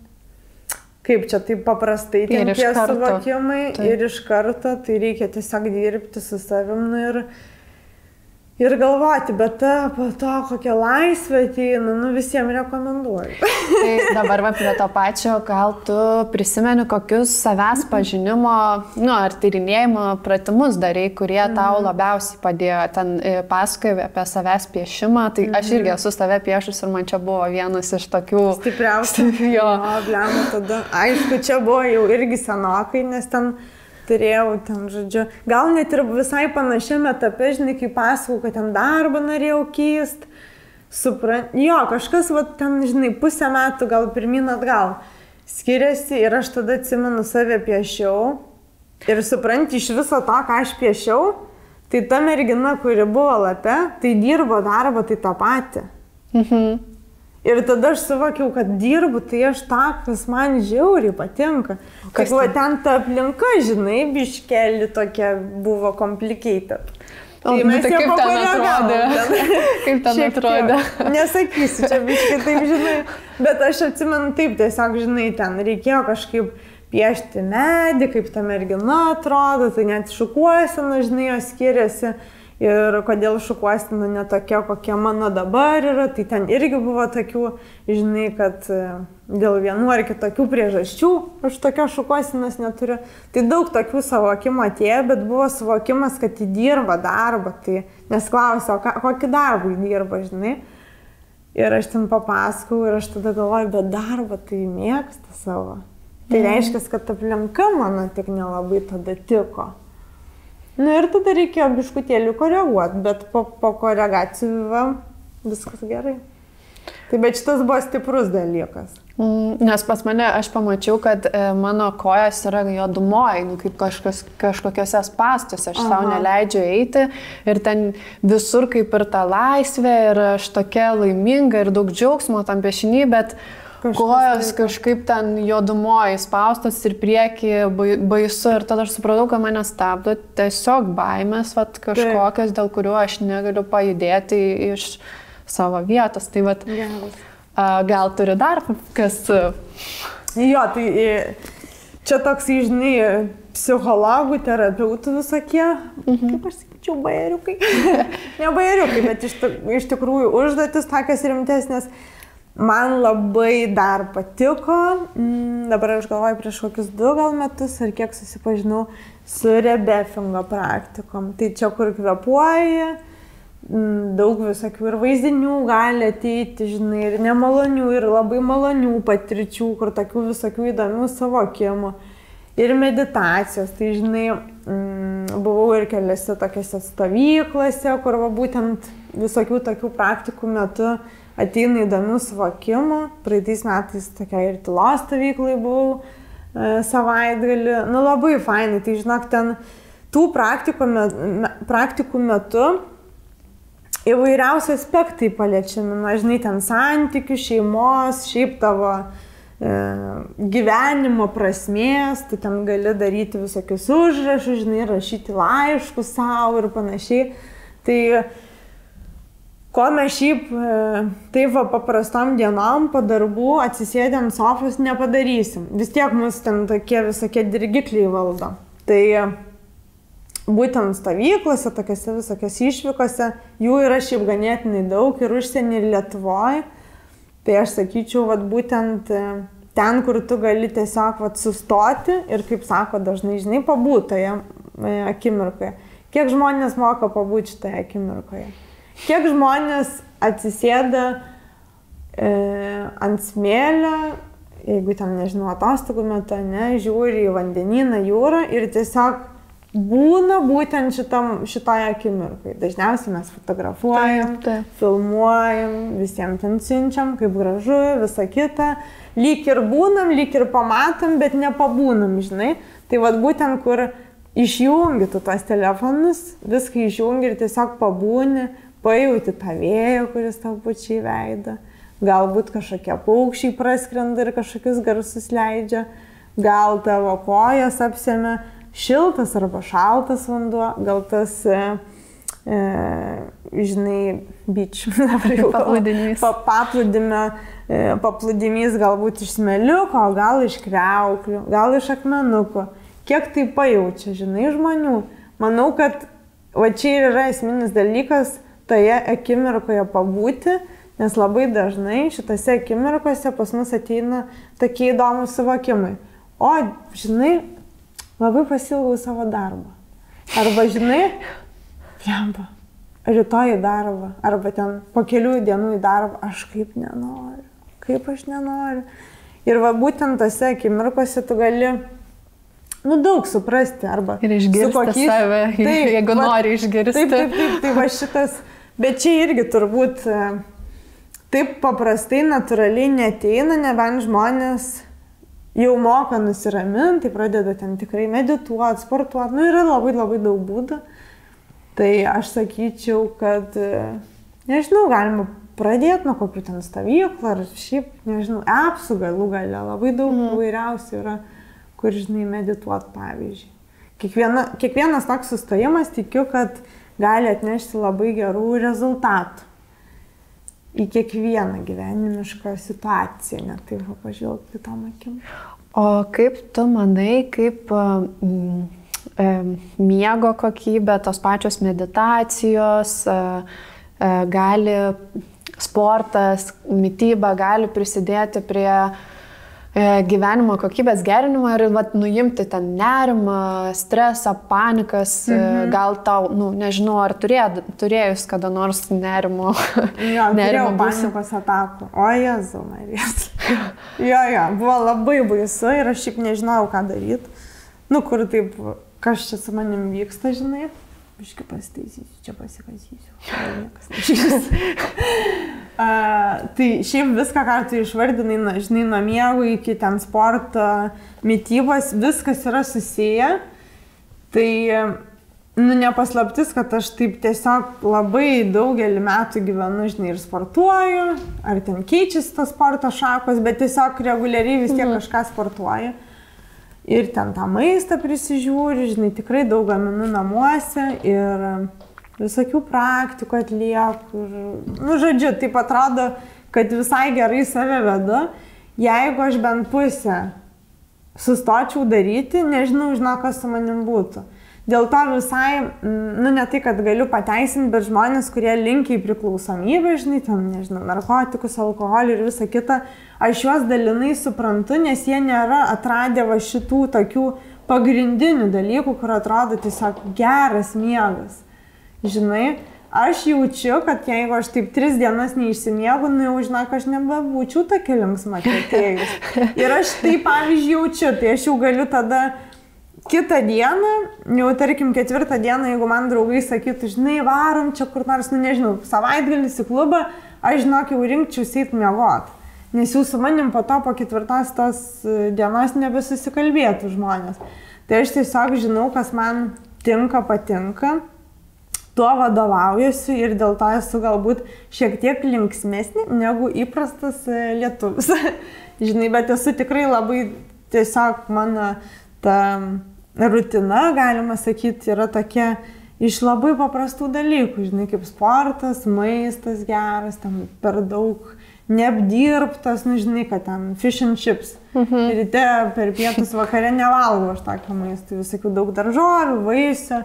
kaip čia taip paprastai, tie suvokimai ir iš karto, tai reikia tiesiog dirbti su savim ir galvoti, bet po to kokią laisvę ateina, visiems rekomenduoju. Tai dabar prie to pačio, gal tu prisimeni, kokius savęs pažinimo, ar tyrinėjimo pratimus darai, kurie tau labiausiai padėjo. Ten pasakoji apie savęs piešimą, tai aš irgi esu save piešus ir man čia buvo vienas iš tokių stipriausių. Jo, blemba tada. Aišku, čia buvo jau irgi senokai, nes ten turėjau ten, žodžiu, gal net ir visai panašiame etape, žinai, kai pasakau, kad ten darbą norėjau keist. Jo, kažkas, ten, žinai, pusę metų, gal pirmyn atgal skiriasi ir aš tada atsimenu save piešiau. Ir supranti, iš viso to, ką aš piešiau, tai ta mergina, kuri buvo lape, tai dirbo darbą, tai tą patį. Ir tada aš suvokiau, kad dirbu, tai aš tą, kas man žiauriai patinka. Kad ten ta aplinka, žinai, biškelį tokia buvo complicated. Tai mes ją pakoregavom. Kaip ten atrodė? Nesakysiu, čia biškai taip, žinai. Bet aš atsimenu taip, tiesiog, žinai, ten reikėjo kažkaip piešti medį, kaip ta mergina atrodo, tai net šukuosena, žinai, jos skiriasi. Ir kodėl šukuosena ne tokia, kokia mano dabar yra, tai ten irgi buvo tokių, žinai, kad dėl vienų ar kitokių priežasčių aš tokios šukuosenos neturiu. Tai daug tokių suvokimų atėjo, bet buvo suvokimas, kad jį dirba darbą, tai nes klausiau, kokį darbą jį dirba, žinai. Ir aš ten papasakau ir aš tada galvoju, bet darbą tai mėgsta savo. Tai reiškia, kad aplinka mano tik nelabai tada tiko. Ir tada reikėjo biškutėlį koreguoti, bet po koregacijų viskas gerai. Tai bet šitas buvo stiprus dalykas. Nes pas mane aš pamačiau, kad mano kojas yra juodumoj, kaip kažkokiuose spąstuose, aš savo neleidžiu eiti ir ten visur kaip ir ta laisvė ir aš tokia laiminga ir daug džiaugsmo tam piešiny, bet kojos kažkaip ten juodumoji spaustos ir priekį baisu ir tada aš supratau, kad mane stabdo tiesiog baimės kažkokios, dėl kurių aš negaliu pajudėti iš savo vietos. Tai gal turi dar kas? Jo, tai čia toks, žinai, psichologų, terapeutų visokie, kaip aš sakyčiau, bajeriukai. Ne bajeriukai, bet iš tikrųjų užduotis tokias rimtesnės. Man labai dar patiko, dabar aš galvoju prieš kokius 2 gal metus ar kiek susipažinau su rebefingo praktikom. Tai čia kur kvepuoji, daug visokių ir vaizdinių gali ateiti, žinai, ir nemalonių, ir labai malonių patirčių, kur tokių visokių įdomių savokimų. Ir meditacijos, tai žinai, buvau ir keliose tokiose stovyklose, kur va būtent visokių tokių praktikų metu ateina įdomių suvokimų. Praeitais metais tokia ir tylos stovyklai buvau savaitgalį. Nu labai fainai, tai žinok, ten tų praktikų metu įvairiausi aspektai paliečiami, na, žinai, ten santykių, šeimos, šiaip tavo gyvenimo prasmės, tu ten gali daryti visokius užrašus, žinai, rašyti laiškus savo ir panašiai. Tai ko mes šiaip taip paprastom dienom po darbų atsisėdę ant sofos nepadarysim. Vis tiek mus ten tokie visokie dirgikliai valdo. Tai būtent stovyklose, tokiose visokiose išvykose, jų yra šiaip ganėtinai daug ir užsienį ir Lietuvoje. Tai aš sakyčiau, vat, būtent ten, kur tu gali tiesiog vat, sustoti ir, kaip sako, dažnai, žinai, pabūti toje akimirkoje. Kiek žmonės moka pabūti šitoje akimirkoje? Kiek žmonės atsisėda ant smėlio, jeigu ten, nežinau, atostogų metu, ne, žiūri į vandenyną, jūrą ir tiesiog būna būtent šitoje akimirkoje. Dažniausiai mes fotografuojam, filmuojam, visiems ten siunčiam, kaip gražu, visa kita. Lyg ir būnam, lyg ir pamatom, bet nepabūnam, žinai. Tai vat būtent, kur išjungi tu tos telefonus, viską išjungi ir tiesiog pabūni, pajauti tą vėją, kuris tau pučia į veidą. Galbūt kažkokie paukščiai praskrenda ir kažkokius garsus leidžia. Gal tavo kojas apsėmė šiltas arba šaltas vanduo, gal tas, žinai, paplūdimys galbūt iš smėliuko, gal iš kriauklių, gal iš akmenukų. Kiek tai pajaučia, žinai, žmonių. Manau, kad va čia ir yra esminis dalykas toje akimirkoje pabūti, nes labai dažnai šitose akimirkose pas mus ateina tokie įdomus suvokimai. O, žinai, labai pasilgau savo darbą. Arba, žinai, plemba, rytoj į darbą. Arba ten po kelių dienų į darbą. Aš kaip nenoriu. Kaip aš nenoriu. Ir va būtent tose akimirkose tu gali, nu, daug suprasti. Arba ir išgirsti save, jeigu nori išgirsti. Taip, tai va šitas. Bet čia irgi turbūt taip paprastai, natūraliai neateina, nebent žmonės jau moka nusiraminti, tai pradeda ten tikrai medituoti, sportuoti, nu yra labai daug būdų. Tai aš sakyčiau, kad, nežinau, galima pradėti nuo kokių ten stovyklų, ar šiaip, nežinau, appsų galų gale, labai daug įvairiausių yra, kur, žinai, medituoti, pavyzdžiui. Kiekvienas toks sustojimas, tikiu, kad gali atnešti labai gerų rezultatų į kiekvieną gyvenimišką situaciją, net taip pažvelgti tom akim. O kaip tu manai, kaip miego kokybė, tos pačios meditacijos, gali sportas, mityba gali prisidėti prie gyvenimo kokybės gerinimo ir vat, nuimti ten nerimą, stresą, panikas, gal tau, nu, nežinau, ar turėjus kada nors nerimo. Jo, turėjau panikos atakų. O Jėzau, Marijas. Jo, buvo labai baisu ir aš šiaip nežinojau, ką daryti. Nu, kur taip, kas čia su manim vyksta, žinai. Biškai pasitaisysiu, čia pasikasysiu. Tai šiaip viską, ką tu išvardinai, žinai, nuo miego iki ten sporto, mitybos, viskas yra susiję. Tai, nu, nepaslaptis, kad aš taip tiesiog labai daugelį metų gyvenu, žinai, ir sportuoju, ar ten keičiasi tos sporto šakos, bet tiesiog reguliariai vis tiek kažką sportuoju. Ir ten tą maistą prisižiūri, žinai, tikrai daug gaminu namuose ir visokių praktikų atlieku. Nu, žodžiu, taip atrodo, kad visai gerai save vedu. Jeigu aš bent pusę sustočiau daryti, nežinau, kas su manim būtų. Dėl to visai, nu, ne tai, kad galiu pateisinti, bet žmonės, kurie linkia į priklausomybę, žinai, ten, nežinau, narkotikus, alkoholį ir visą kitą, aš juos dalinai suprantu, nes jie nėra atradę va šitų tokių pagrindinių dalykų, kur atrodo tiesiog geras miegas. Žinai, aš jaučiu, kad jeigu aš taip 3 dienas neišsimiegu, nu jau žinok, aš nebebūčiau tokia linksma atėjus. Ir aš tai pavyzdžiui jaučiu, tai aš jau galiu tada kitą dieną, jau tarkim 4 dieną, jeigu man draugai sakytų, žinai, varom čia kur nors, nu nežinau, savaitgalis į klubą, aš žinok, jau rinkčiausi eit miegot. Nes jau su manim po to, po 4 tos dienos nebesusikalbėtų žmonės. Tai aš tiesiog žinau, kas man tinka, patinka, tuo vadovaujuosi ir dėl to esu galbūt šiek tiek linksmesnė negu įprastas lietuvis. Žinai, bet esu tikrai labai tiesiog mano ta rutina, galima sakyti, yra tokia iš labai paprastų dalykų, žinai, kaip sportas, maistas geras, ten per daug neapdirbtas, nu žinai, kad ten fish and chips. Ryte per pietus vakare nevalgau aš tokio maisto, visokių daug daržovių, vaisių.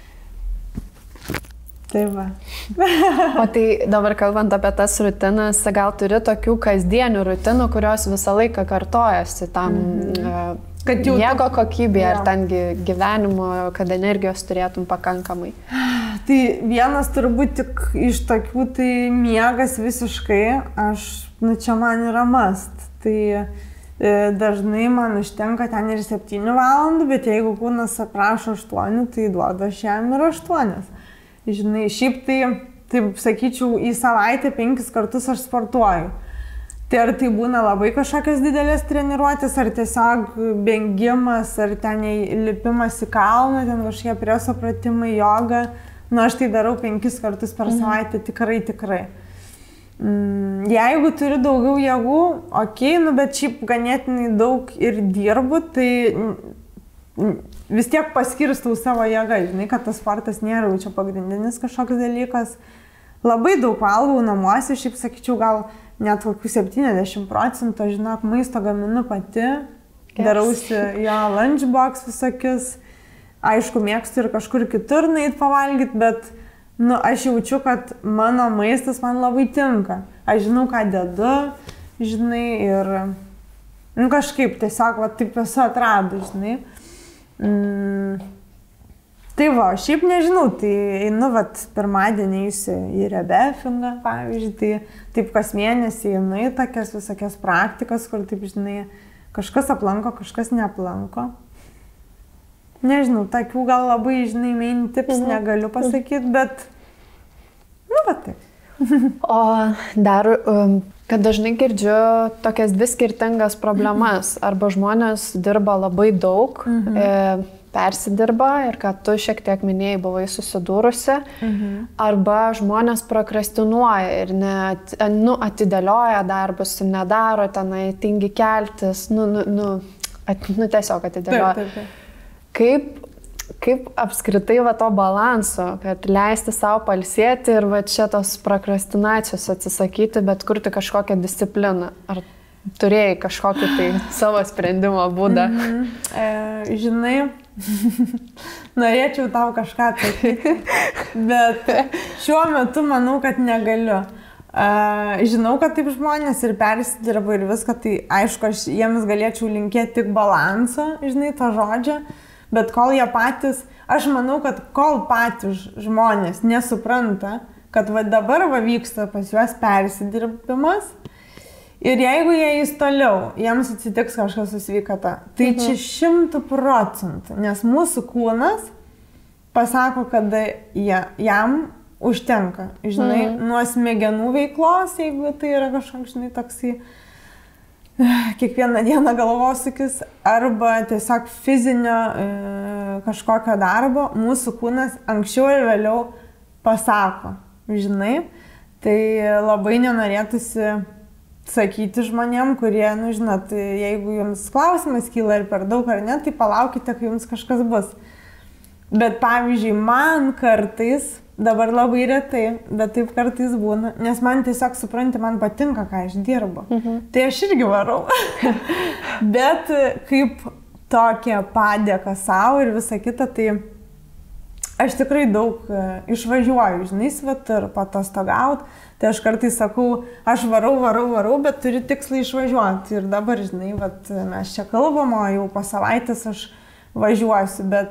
Tai va. O tai dabar kalbant apie tas rutinas, gal turi tokių kasdienių rutinų, kurios visą laiką kartojasi tam kad jau miego kokybė ar tengi gyvenimo, kad energijos turėtum pakankamai? Tai vienas turbūt tik iš tokių, tai miegas visiškai, nu čia man yra must. Tai dažnai man užtenka ten ir 7 valandų, bet jeigu kūnas aprašo 8, tai duoda aš jam ir 8. Žinai, šiaip tai, taip sakyčiau, į savaitę 5 kartus aš sportuoju. Tai ar tai būna labai kažkokios didelės treniruotės, ar tiesiog bengimas, ar ten lipimas į kalną, ten kažkokie preso pratimai, joga. Nu, aš tai darau 5 kartus per savaitę, tikrai. Jeigu turiu daugiau jėgų, okei, nu, bet šiaip ganėtinai daug ir dirbu, tai vis tiek paskirstau savo jėgą, žinai, kad tas sportas nėra jau čia pagrindinis kažkoks dalykas. Labai daug valgau namuose, šiaip sakyčiau, gal net kokių 70%, žinok, maisto gaminu pati, darausi jo lunchbox visokius, aišku, mėgstu ir kažkur kitur nueit pavalgyti, bet nu, aš jaučiu, kad mano maistas man labai tinka. Aš žinau, ką dedu, žinai, ir nu, kažkaip tiesiog va, taip esu atradus, žinai. Tai va, šiaip nežinau, tai einu, vat, pirmadienį į rebefingą, pavyzdžiui, tai taip kas mėnesį einu į tokias visokias praktikas, kur taip, žinai, kažkas aplanko, kažkas neaplanko. Nežinau, tokių gal labai, žinai, main tips negaliu pasakyti, bet, nu, va taip. O dar, kad dažnai girdžiu tokias 2 skirtingas problemas, arba žmonės dirba labai daug, persidirba ir kad tu šiek tiek minėjai buvai susidūrusi, arba žmonės prokrastinuoja ir atidėlioja darbus, nedaro tenai, tingi keltis, tiesiog atidėlioja. Kaip apskritai va to balanso, kad leisti savo pailsėti ir va čia tos prokrastinacijos atsisakyti, bet kurti kažkokią discipliną? Ar turėjai kažkokį tai savo sprendimo būdą? Žinai, norėčiau tau kažką atsakyti, bet šiuo metu manau, kad negaliu. Žinau, kad taip žmonės ir persidirba ir viską, tai aišku, aš jiems galėčiau linkėti tik balanso, žinai, to žodžio, bet kol jie patys, aš manau, kad kol patys žmonės nesupranta, kad va dabar va vyksta pas juos persidirbimas, ir jeigu jie eis toliau, jiems atsitiks kažkas su sveikata, tai čia 100%, nes mūsų kūnas pasako, kad jam užtenka, žinai, nuo smegenų veiklos, jeigu tai yra kažkoks, žinai, toksai kiekvieną dieną galvosūkis, arba tiesiog fizinio kažkokio darbo, mūsų kūnas anksčiau ir vėliau pasako, žinai, tai labai nenorėtųsi sakyti žmonėm, kurie, nu, žinot, jeigu jums klausimas kyla ir per daug ar ne, tai palaukite, kai jums kažkas bus. Bet pavyzdžiui, man kartais, dabar labai retai, bet taip kartais būna, nes man tiesiog, supranti, man patinka, ką aš dirbu. Tai aš irgi varau. Bet kaip tokia padėka savo ir visa kita, tai aš tikrai daug išvažiuoju, žinai, svetur, patostogauti. Tai aš kartais sakau, aš varau, bet turiu tikslą išvažiuoti. Ir dabar, žinai, vat, mes čia kalbam, o jau po savaitės aš važiuosiu, bet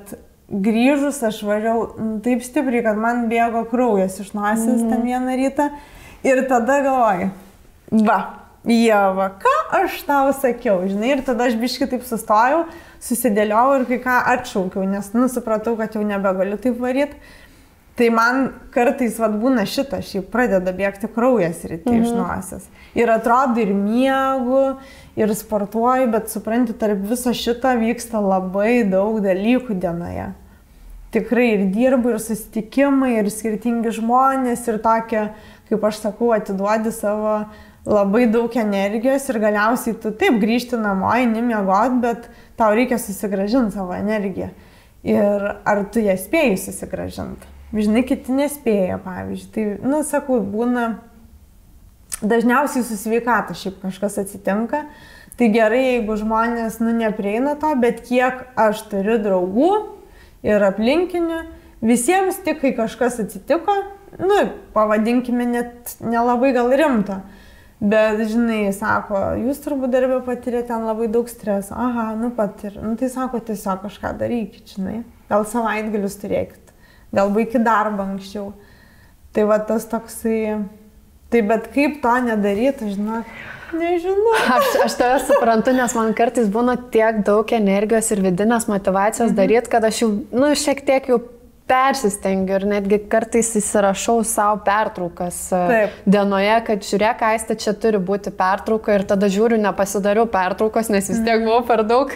grįžus aš variau taip stipriai, kad man bėgo kraujas iš nosies ten vieną rytą. Ir tada galvoju, va, Ieva, ką aš tau sakiau, žinai, ir tada aš biškai taip sustojau, susidėliau ir kai ką atšaukiau, nes supratau, kad jau nebegaliu taip varyti. Tai man kartais būna šitą, šiaip pradeda bėgti kraujas ryte iš nosies. Ir atrodo ir miegu, ir sportuoju, bet supranti, tarp viso šito vyksta labai daug dalykų dienoje. Tikrai ir dirbu, ir susitikimai, ir skirtingi žmonės, ir tokia, kaip aš sakau, atiduodi savo labai daug energijos ir galiausiai tu taip grįžti namo, eini miegot, bet tau reikia susigrąžinti savo energiją. Ir ar tu ją spėjai susigrąžinti? Žinai, kiti nespėja, pavyzdžiui. Tai, sakau, būna dažniausiai su sveikata šiaip kažkas atsitinka. Tai gerai, jeigu žmonės, neprieina to, bet kiek aš turiu draugų ir aplinkinių, visiems tik, kai kažkas atsitiko, pavadinkime net nelabai gal rimto. Bet, žinai, sako, jūs turbūt darbę patyrėte ten labai daug streso. Aha, patir. Tai sako, tiesiog kažką darykit, žinai. Gal savaitgalius turėkit. Gal baikit darbą anksčiau. Tai tas toksai... Tai bet kaip to nedaryti, žinok, nežinau. Aš tave suprantu, nes man kartais būna tiek daug energijos ir vidinės motivacijos daryti, kad aš jau, šiek tiek jau persistengiu ir netgi kartais įsirašau savo pertraukas dienoje, kad žiūrėk, Aiste, čia turi būti pertrauka ir tada žiūriu, nepasidariau pertraukos, nes vis tiek buvo per daug.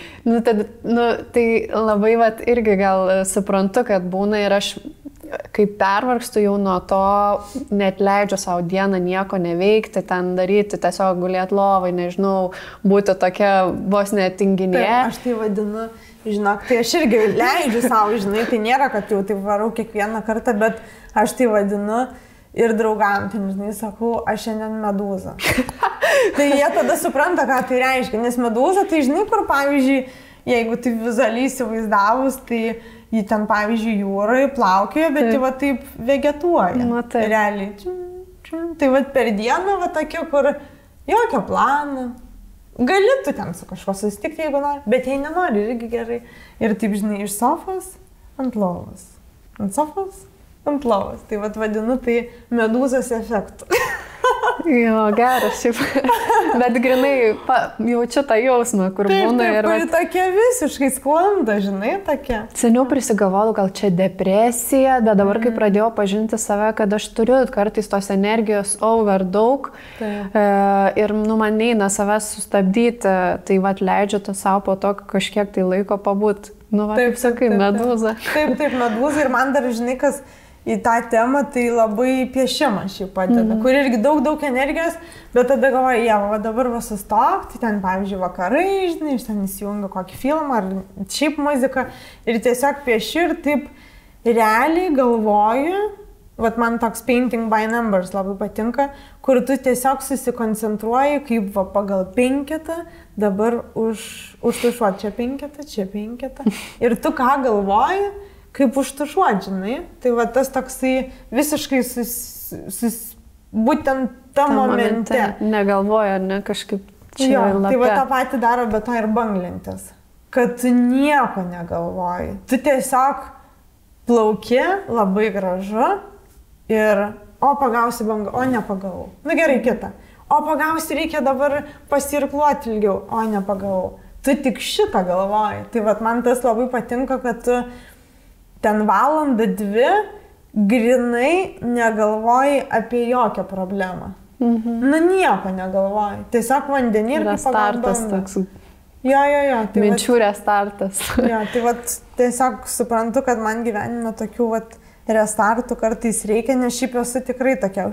Tai labai irgi gal suprantu, kad būna ir aš kaip pervargstu jau nuo to, net leidžiu savo dieną nieko neveikti, ten daryti, tiesiog gulėti lovai, nežinau, būti tokia vos netinginė. Aš tai vadinu, žinok, tai aš irgi leidžiu savo, žinai, tai nėra, kad jau taip varau kiekvieną kartą, bet aš tai vadinu ir draugam, tai, žinai, sakau, aš šiandien medūza. Tai jie tada supranta, ką tai reiškia, nes medūza, tai žinai, kur, pavyzdžiui, jeigu taip vizualiai įsivaizdavus, tai jį ten, pavyzdžiui, jūroje plaukioja, bet tai taip vegetuoja. Realiai. Tai per dieną, tokia, kur jokio plano. Gali tu ten su kažko susitikti, jeigu nori, bet jei nenori, irgi gerai. Ir taip, žinai, iš sofos ant lovos. Ant sofos ant lovos. Tai vadinu tai medūzos efektu. Jo, geras šiaip. Bet grinai jaučiu tą jausmą, kur būna ir... Taip, tokia visiškai sklanda, žinai, tokia. Seniau prisigalvodavau, gal čia depresija, bet dabar, kai pradėjau pažinti save, kad aš turiu kartais tos energijos over daug ir man neina savęs sustabdyti, tai leidžiu to savo po to kažkiek tai laiko pabūt. Kaip sakai, medūza. Taip, medūza ir man dar, žinai, kas... Į tą temą tai labai piešimas šiaip padeda, kur irgi daug energijos, bet tada galvoju, Ieva, dabar sustok, tai ten, pavyzdžiui, vakarai, žinai, iš ten įsijungiu kokį filmą ar šiaip muziką ir tiesiog piešiu ir taip realiai galvoju, man toks painting by numbers labai patinka, kur tu tiesiog susikoncentruoji, kaip pagal penketą, dabar užtušuot čia penketą ir tu ką galvoji, kaip užtušuot, žinai. Tai tas toksai visiškai būtent tam momente. Negalvoja, ne kažkaip čia lape. Tai tą patį daro, bet to ir banglentės. Kad tu nieko negalvoji. Tu tiesiog plauki, labai gražu ir pagausi bangą, nepagavau. Gerai, kitą. Pagausi, reikia dabar pasirkluoti ilgiau, nepagavau. Tu tik šitą galvoji. Tai man tas labai patinka, kad tu ten valandą, 2 grinai negalvoji apie jokią problemą. Nieko negalvoji. Tiesiog vandenį ir restartas toks. Jo. Minčių restartas. Jo, tai tiesiog suprantu, kad man gyvenime tokių restartų kartais reikia, nes šiaip esu tikrai tokia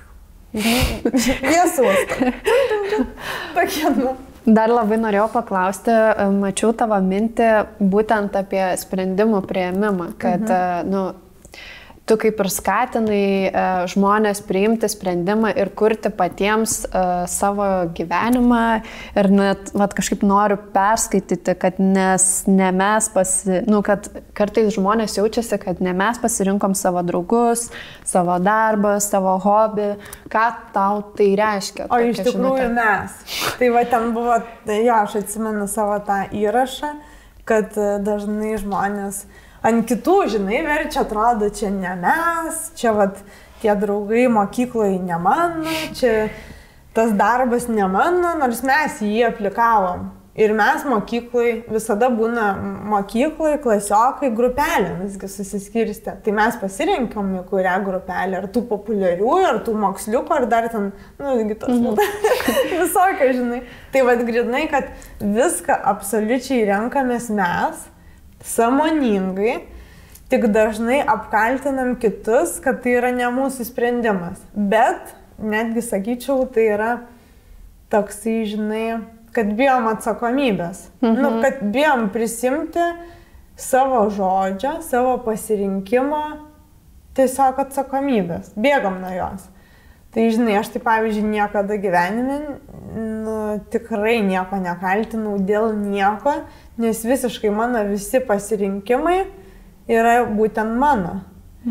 viesus. Tokia, Dar labai norėjau paklausti, mačiau tavo mintį būtent apie sprendimų priėmimą, kad tu kaip ir skatinai žmonės priimti sprendimą ir kurti patiems savo gyvenimą ir net kažkaip noriu perskaityti, kad ne mes kad kartais žmonės jaučiasi, kad ne mes pasirinkom savo draugus, savo darbą, savo hobį. Ką tau tai reiškia? O iš tikrųjų mes. Tai ten buvo, aš atsimenu savo tą įrašą, kad dažnai žmonės ant kitų, žinai, verčia, atrodo, čia ne mes, čia vat tie draugai mokykloje ne mano, čia tas darbas ne mano, nors mes jį aplikavom. Ir mes mokykloje, visada būna mokykloje, klasiokai, grupelėmisgi susiskirstę. Tai mes pasirinkam į kurią grupelę, ar tų populiarių, ar tų moksliukų, ar dar ten, kitos visokio, žinai. Tai vad grinai, kad viską absoliučiai renkamės mes, sąmoningai, tik dažnai apkaltinam kitus, kad tai yra ne mūsų sprendimas. Bet, netgi sakyčiau, tai yra toksai, žinai, kad bijom atsakomybės. Kad bijom prisimti savo žodžio, savo pasirinkimo tiesiog atsakomybės. Bėgam nuo jos. Tai, žinai, aš tai, pavyzdžiui, niekada gyvenime tikrai nieko nekaltinau dėl nieko, nes visiškai mano visi pasirinkimai yra būtent mano.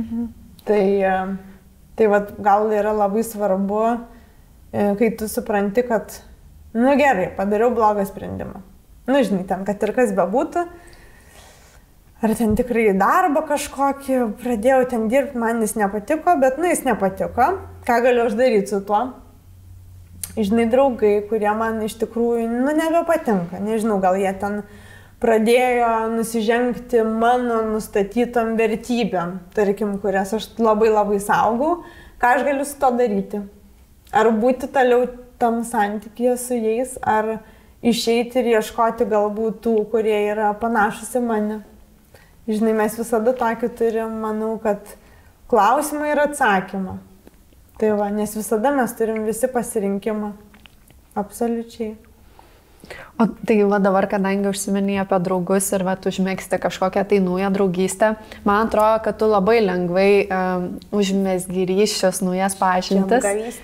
Tai vat, gal yra labai svarbu, kai tu supranti, kad gerai, padariau blogą sprendimą. Žinai, ten, kad ir kas bebūtų, ar ten tikrai darbą kažkokį, pradėjau ten dirbti, man jis nepatiko, bet jis nepatiko. Ką galiu aš daryti su tuo? Žinai, draugai, kurie man iš tikrųjų, nebepatinka. Nežinau, gal jie ten pradėjo nusižengti mano nustatytom vertybėm, tarkim, kurias aš labai labai saugau. Ką aš galiu su to daryti? Ar būti toliau tam santykyje su jais, ar išeiti ir ieškoti galbūt tų, kurie yra panašus į mane. Žinai, mes visada tokį turim, manau, kad klausimą ir atsakymą. Tai va, nes visada mes turim visi pasirinkimą. Absoliučiai. O tai va dabar, kadangi užsiminėjai apie draugus ir va užmėgsti kažkokią tai naują draugystę, man atrodo, kad tu labai lengvai užmėsgi ryšius, naujas pažintis.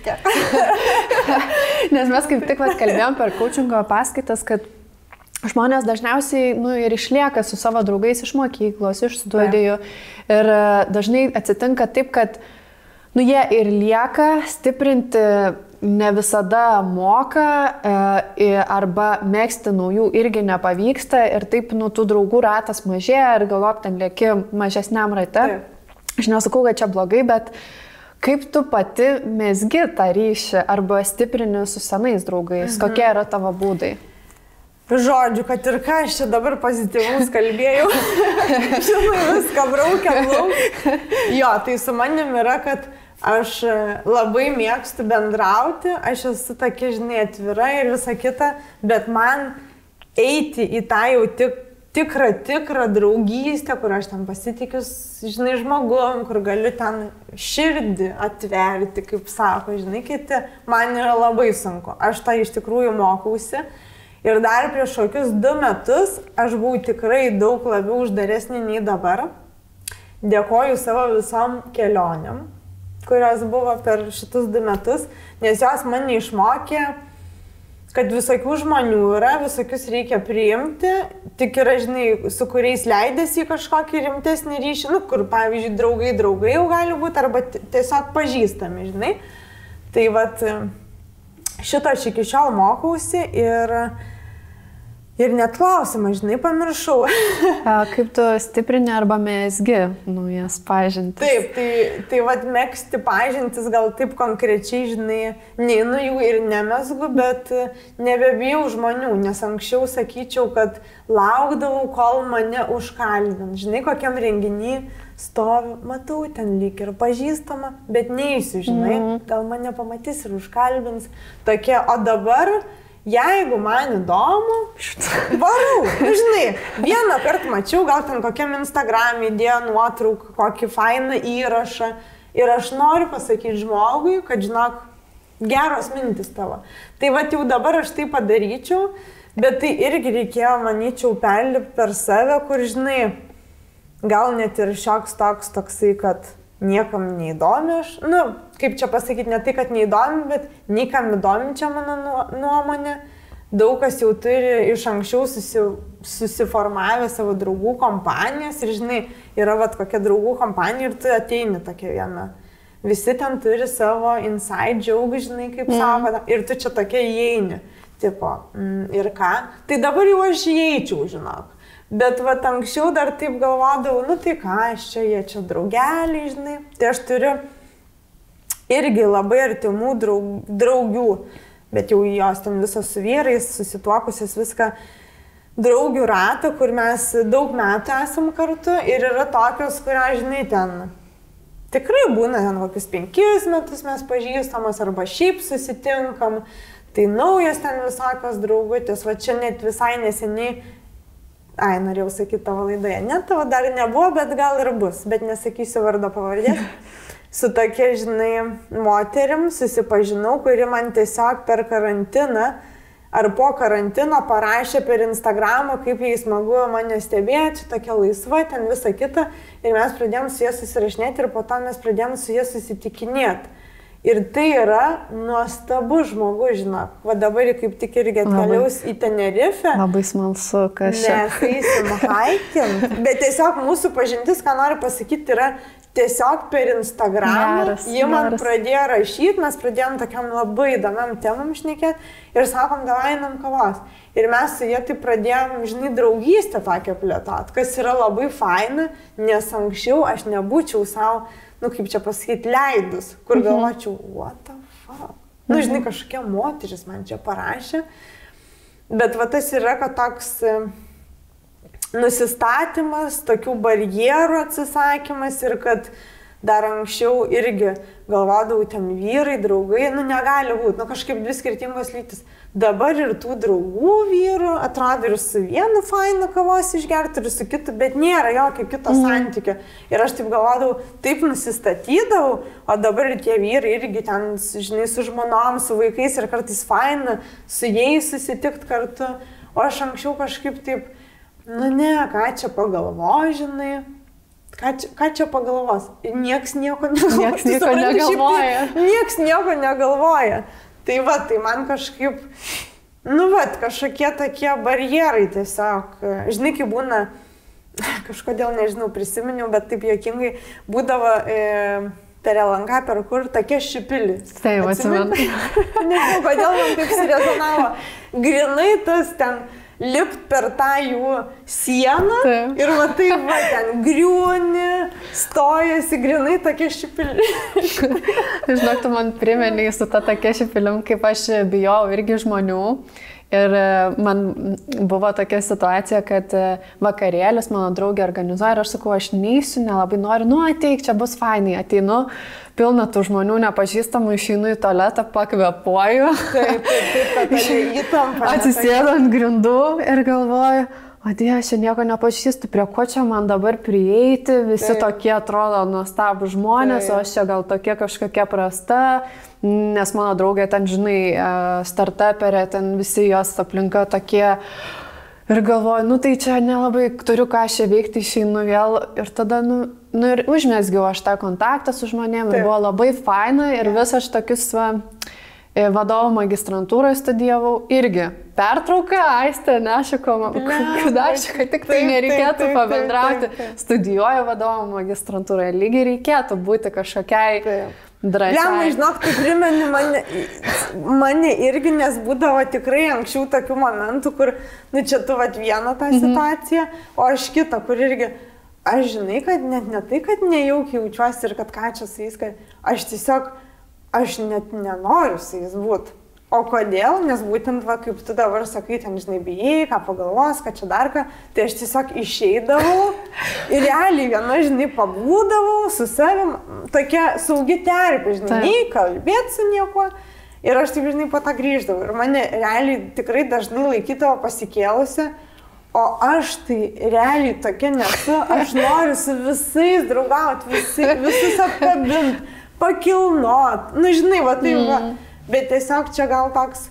Nes mes kaip tik kalbėjom per coachingo paskaitas, kad žmonės dažniausiai ir išlieka su savo draugais iš mokyklos, iš studijų. Ir dažnai atsitinka taip, kad jie ir lieka stiprinti ne visada moka arba megzti naujų irgi nepavyksta ir taip tų draugų ratas mažėja ir galop ten lieki mažesniam rate. Aš nesakau, kad čia blogai, bet kaip tu pati mezgi tą ryšį arba stiprini su senais draugais? Kokie yra tavo būdai? Žodžiu, kad ir ką aš čia dabar pozityvus kalbėjau, žinai, viską braukiam lauk. Jo, tai su manim yra, kad aš labai mėgstu bendrauti, aš esu tokia, žinai, atvira ir visa kita, bet man eiti į tą jau tikrą draugystę, kur aš ten pasitikiu, žinai, žmogum, kur galiu ten širdį atverti, kaip sako, žinai, kiti, man yra labai sunku. Aš tą iš tikrųjų mokausi. Ir dar prieš kokius 2 metus aš buvau tikrai daug labiau uždaresnė nei dabar. Dėkoju savo visom kelionėm, kurios buvo per šitus 2 metus, nes jos mane išmokė, kad visokių žmonių yra, visokius reikia priimti, tik yra, žinai, su kuriais leidėsi į kažkokį rimtesnį ryšį, kur, pavyzdžiui, draugai jau gali būti, arba tiesiog pažįstami, žinai. Tai vat, šito aš iki šiol mokausi ir net klausimą, žinai, pamiršau. Kaip tu stiprini arba mezgi naujas pažintis? Taip, tai vat megzti pažintis gal taip konkrečiai, žinai, neinu jų ir nemezgu, bet nebebijau žmonių, nes anksčiau sakyčiau, kad laukdavau, kol mane užkalbint. Žinai, kokiam renginy stoviu, matau, ten lyg ir pažįstama, bet neįsiu, žinai, gal mane pamatys ir užkalbins. Tokie, o dabar jeigu man įdomu, varau, žinai, vieną kartą mačiau, gal ten kokiam Instagram įdėjo nuotrauką, kokį fainą įrašą ir aš noriu pasakyti žmogui, kad, žinok, geros mintis tavo. Tai va jau dabar aš tai padaryčiau, bet tai irgi reikėjo, manyčiau, perlipti per save, kur, žinai, gal net ir šioks toksai, kad niekam neįdomi aš, kaip čia pasakyti, ne tai, kad neįdomi, bet niekam įdomi čia mano nuomonė. Daug kas jau turi iš anksčiau susiformavę savo draugų kompanijas ir, žinai, yra vat kokia draugų kompanija ir tu ateini tokia viena. Visi ten turi savo inside joke, žinai, kaip sako, ir tu čia tokia įeini. Tipo, ir ką? Tai dabar jau aš įeičiau, žinok. Bet va, anksčiau dar taip galvodavau, nu tai ką, jie čia draugeliai, žinai. Tai aš turiu irgi labai artimų draugių, bet jau jos ten visos su vyrais, susituokusios viską, draugių ratą, kur mes daug metų esam kartu ir yra tokios, kurią, žinai, ten tikrai būna ten kokius 5 metus mes pažįstamos arba šiaip susitinkam, tai naujas ten visokios draugutės, va čia net visai neseniai, norėjau sakyti tavo laidoje, net tavo dar nebuvo, bet gal ir bus, bet nesakysiu vardo pavardės. Su tokia, žinai, moterim susipažinau, kuri man tiesiog per karantiną ar po karantino parašė per Instagramą, kaip jai smagu mane stebėti, tokia laisva, ten visa kita. Ir mes pradėjom su jie susirašinėti ir po to mes pradėjom su jie susitikinėti. Ir tai yra nuostabus žmogus, žinok. Va dabar kaip tik irgi atkeliaus į Tenerifę. Labai smalsu, kas čia. Mes eisim haikinti. Bet tiesiog mūsų pažintis, ką noriu pasakyti, yra tiesiog per Instagramą. Ji man pradėjo rašyti, mes pradėjom tokiam labai įdomiam temam šnekėti ir sakom, davai einam kavos. Ir mes su jie tai pradėjom, žinai, draugystę tokią plėtot, kas yra labai faina, nes anksčiau aš nebūčiau savo, nu kaip čia pasakyti, leidus, kur galvočiau, what the fuck. Nu, žinai, kažkokia moteris man čia parašė. Bet va tas yra, kad toks nusistatymas, tokių barjerų atsisakymas ir kad dar anksčiau irgi galvodavau, ten vyrai, draugai, nu negali būti, nu kažkaip 2 skirtingos lytis. Dabar ir tų draugų vyrų atrodo ir su vienu fainu kavos išgerti ir su kitu, bet nėra jokio kito santykio. Ir aš taip galvodavau, taip nusistatydavau, o dabar ir tie vyrai irgi ten, žinai, su žmonom, su vaikais ir kartais faina su jais susitikti kartu. O aš anksčiau kažkaip taip, nu ne, ką čia pagalvoju, žinai, ką čia pagalvos. Nieks nieko negalvoja. Nieks nieko negalvoja. Tai va, tai man kažkaip, nu va, kažkokie tokie barjerai tiesiog. Žinai, kai būna, kažkodėl nežinau, prisiminiau, bet taip juokingai būdavo per LNK, per kur tokie šipilis. Taip, atsimenu. Nežinau, kodėl man taip surezonavo. Grinai tas ten lipt per tą jų sieną. Taip. Ir matai, va, ten griūni, stojasi, grinai tokie šipiliai. Žinok, tu man primeni su ta tokia šipilim, kaip aš bijau irgi žmonių. Ir man buvo tokia situacija, kad vakarėlis mano draugė organizuoja ir aš sakau, aš neįsiu, nelabai noriu, nu ateik, čia bus fainai, ateinu, pilna tų žmonių nepažįstamų, išeinu į tualetą, pakvepuoju. Taip, įtampa. Atsisėdu ant grindų ir galvoju, o Dieve, aš nieko nepažįstu, prie ko čia man dabar prieiti, visi tokie atrodo nuostabų žmonės, o aš čia gal tokia kažkokia prasta, nes mano draugė ten, žinai, startuperė, ten visi jos aplinka tokie. Ir galvoju, nu tai čia nelabai turiu ką čia veikti, išeinu vėl. Ir tada, nu ir užmesgiau aš tą kontaktą su žmonėm ir buvo labai faina ir vis aš tokius vadovų magistrantūroje studijavau irgi. Pertrauka, Aistė Nešiko, kad tik tai nereikėtų pabendrauti. Studijuoju vadovų magistrantūroje, lygiai reikėtų būti kažkokiai drąsiai. Lemai, žinok, tai primeni mane irgi, nes būdavo tikrai anksčiau tokių momentų, kur, nu čia tu vat vieną tą situaciją, o aš kitą, kur irgi, aš žinai, kad net ne tai, kad nejaukiai jaučiuosi ir kad ką čia su jais, kad aš net nenoriu su jais būti. O kodėl? Nes būtent, va, kaip tu dabar sakai, ten, žinai, bijai, ką pagalvos, ką čia dar ką, tai aš tiesiog išeidavau ir realiai viena, žinai, pabūdavau su savim, tokia saugi terpė, žinai, nei kalbėti su niekuo. Ir aš taip, žinai, po tą grįždavau. Ir mane realiai tikrai dažnai laikydavo pasikėlusi, o aš tai realiai tokia nesu, aš noriu su visais draugauti, visus apkabinti, pakilnot, nu, žinai, va, tai va. Bet tiesiog čia gal toks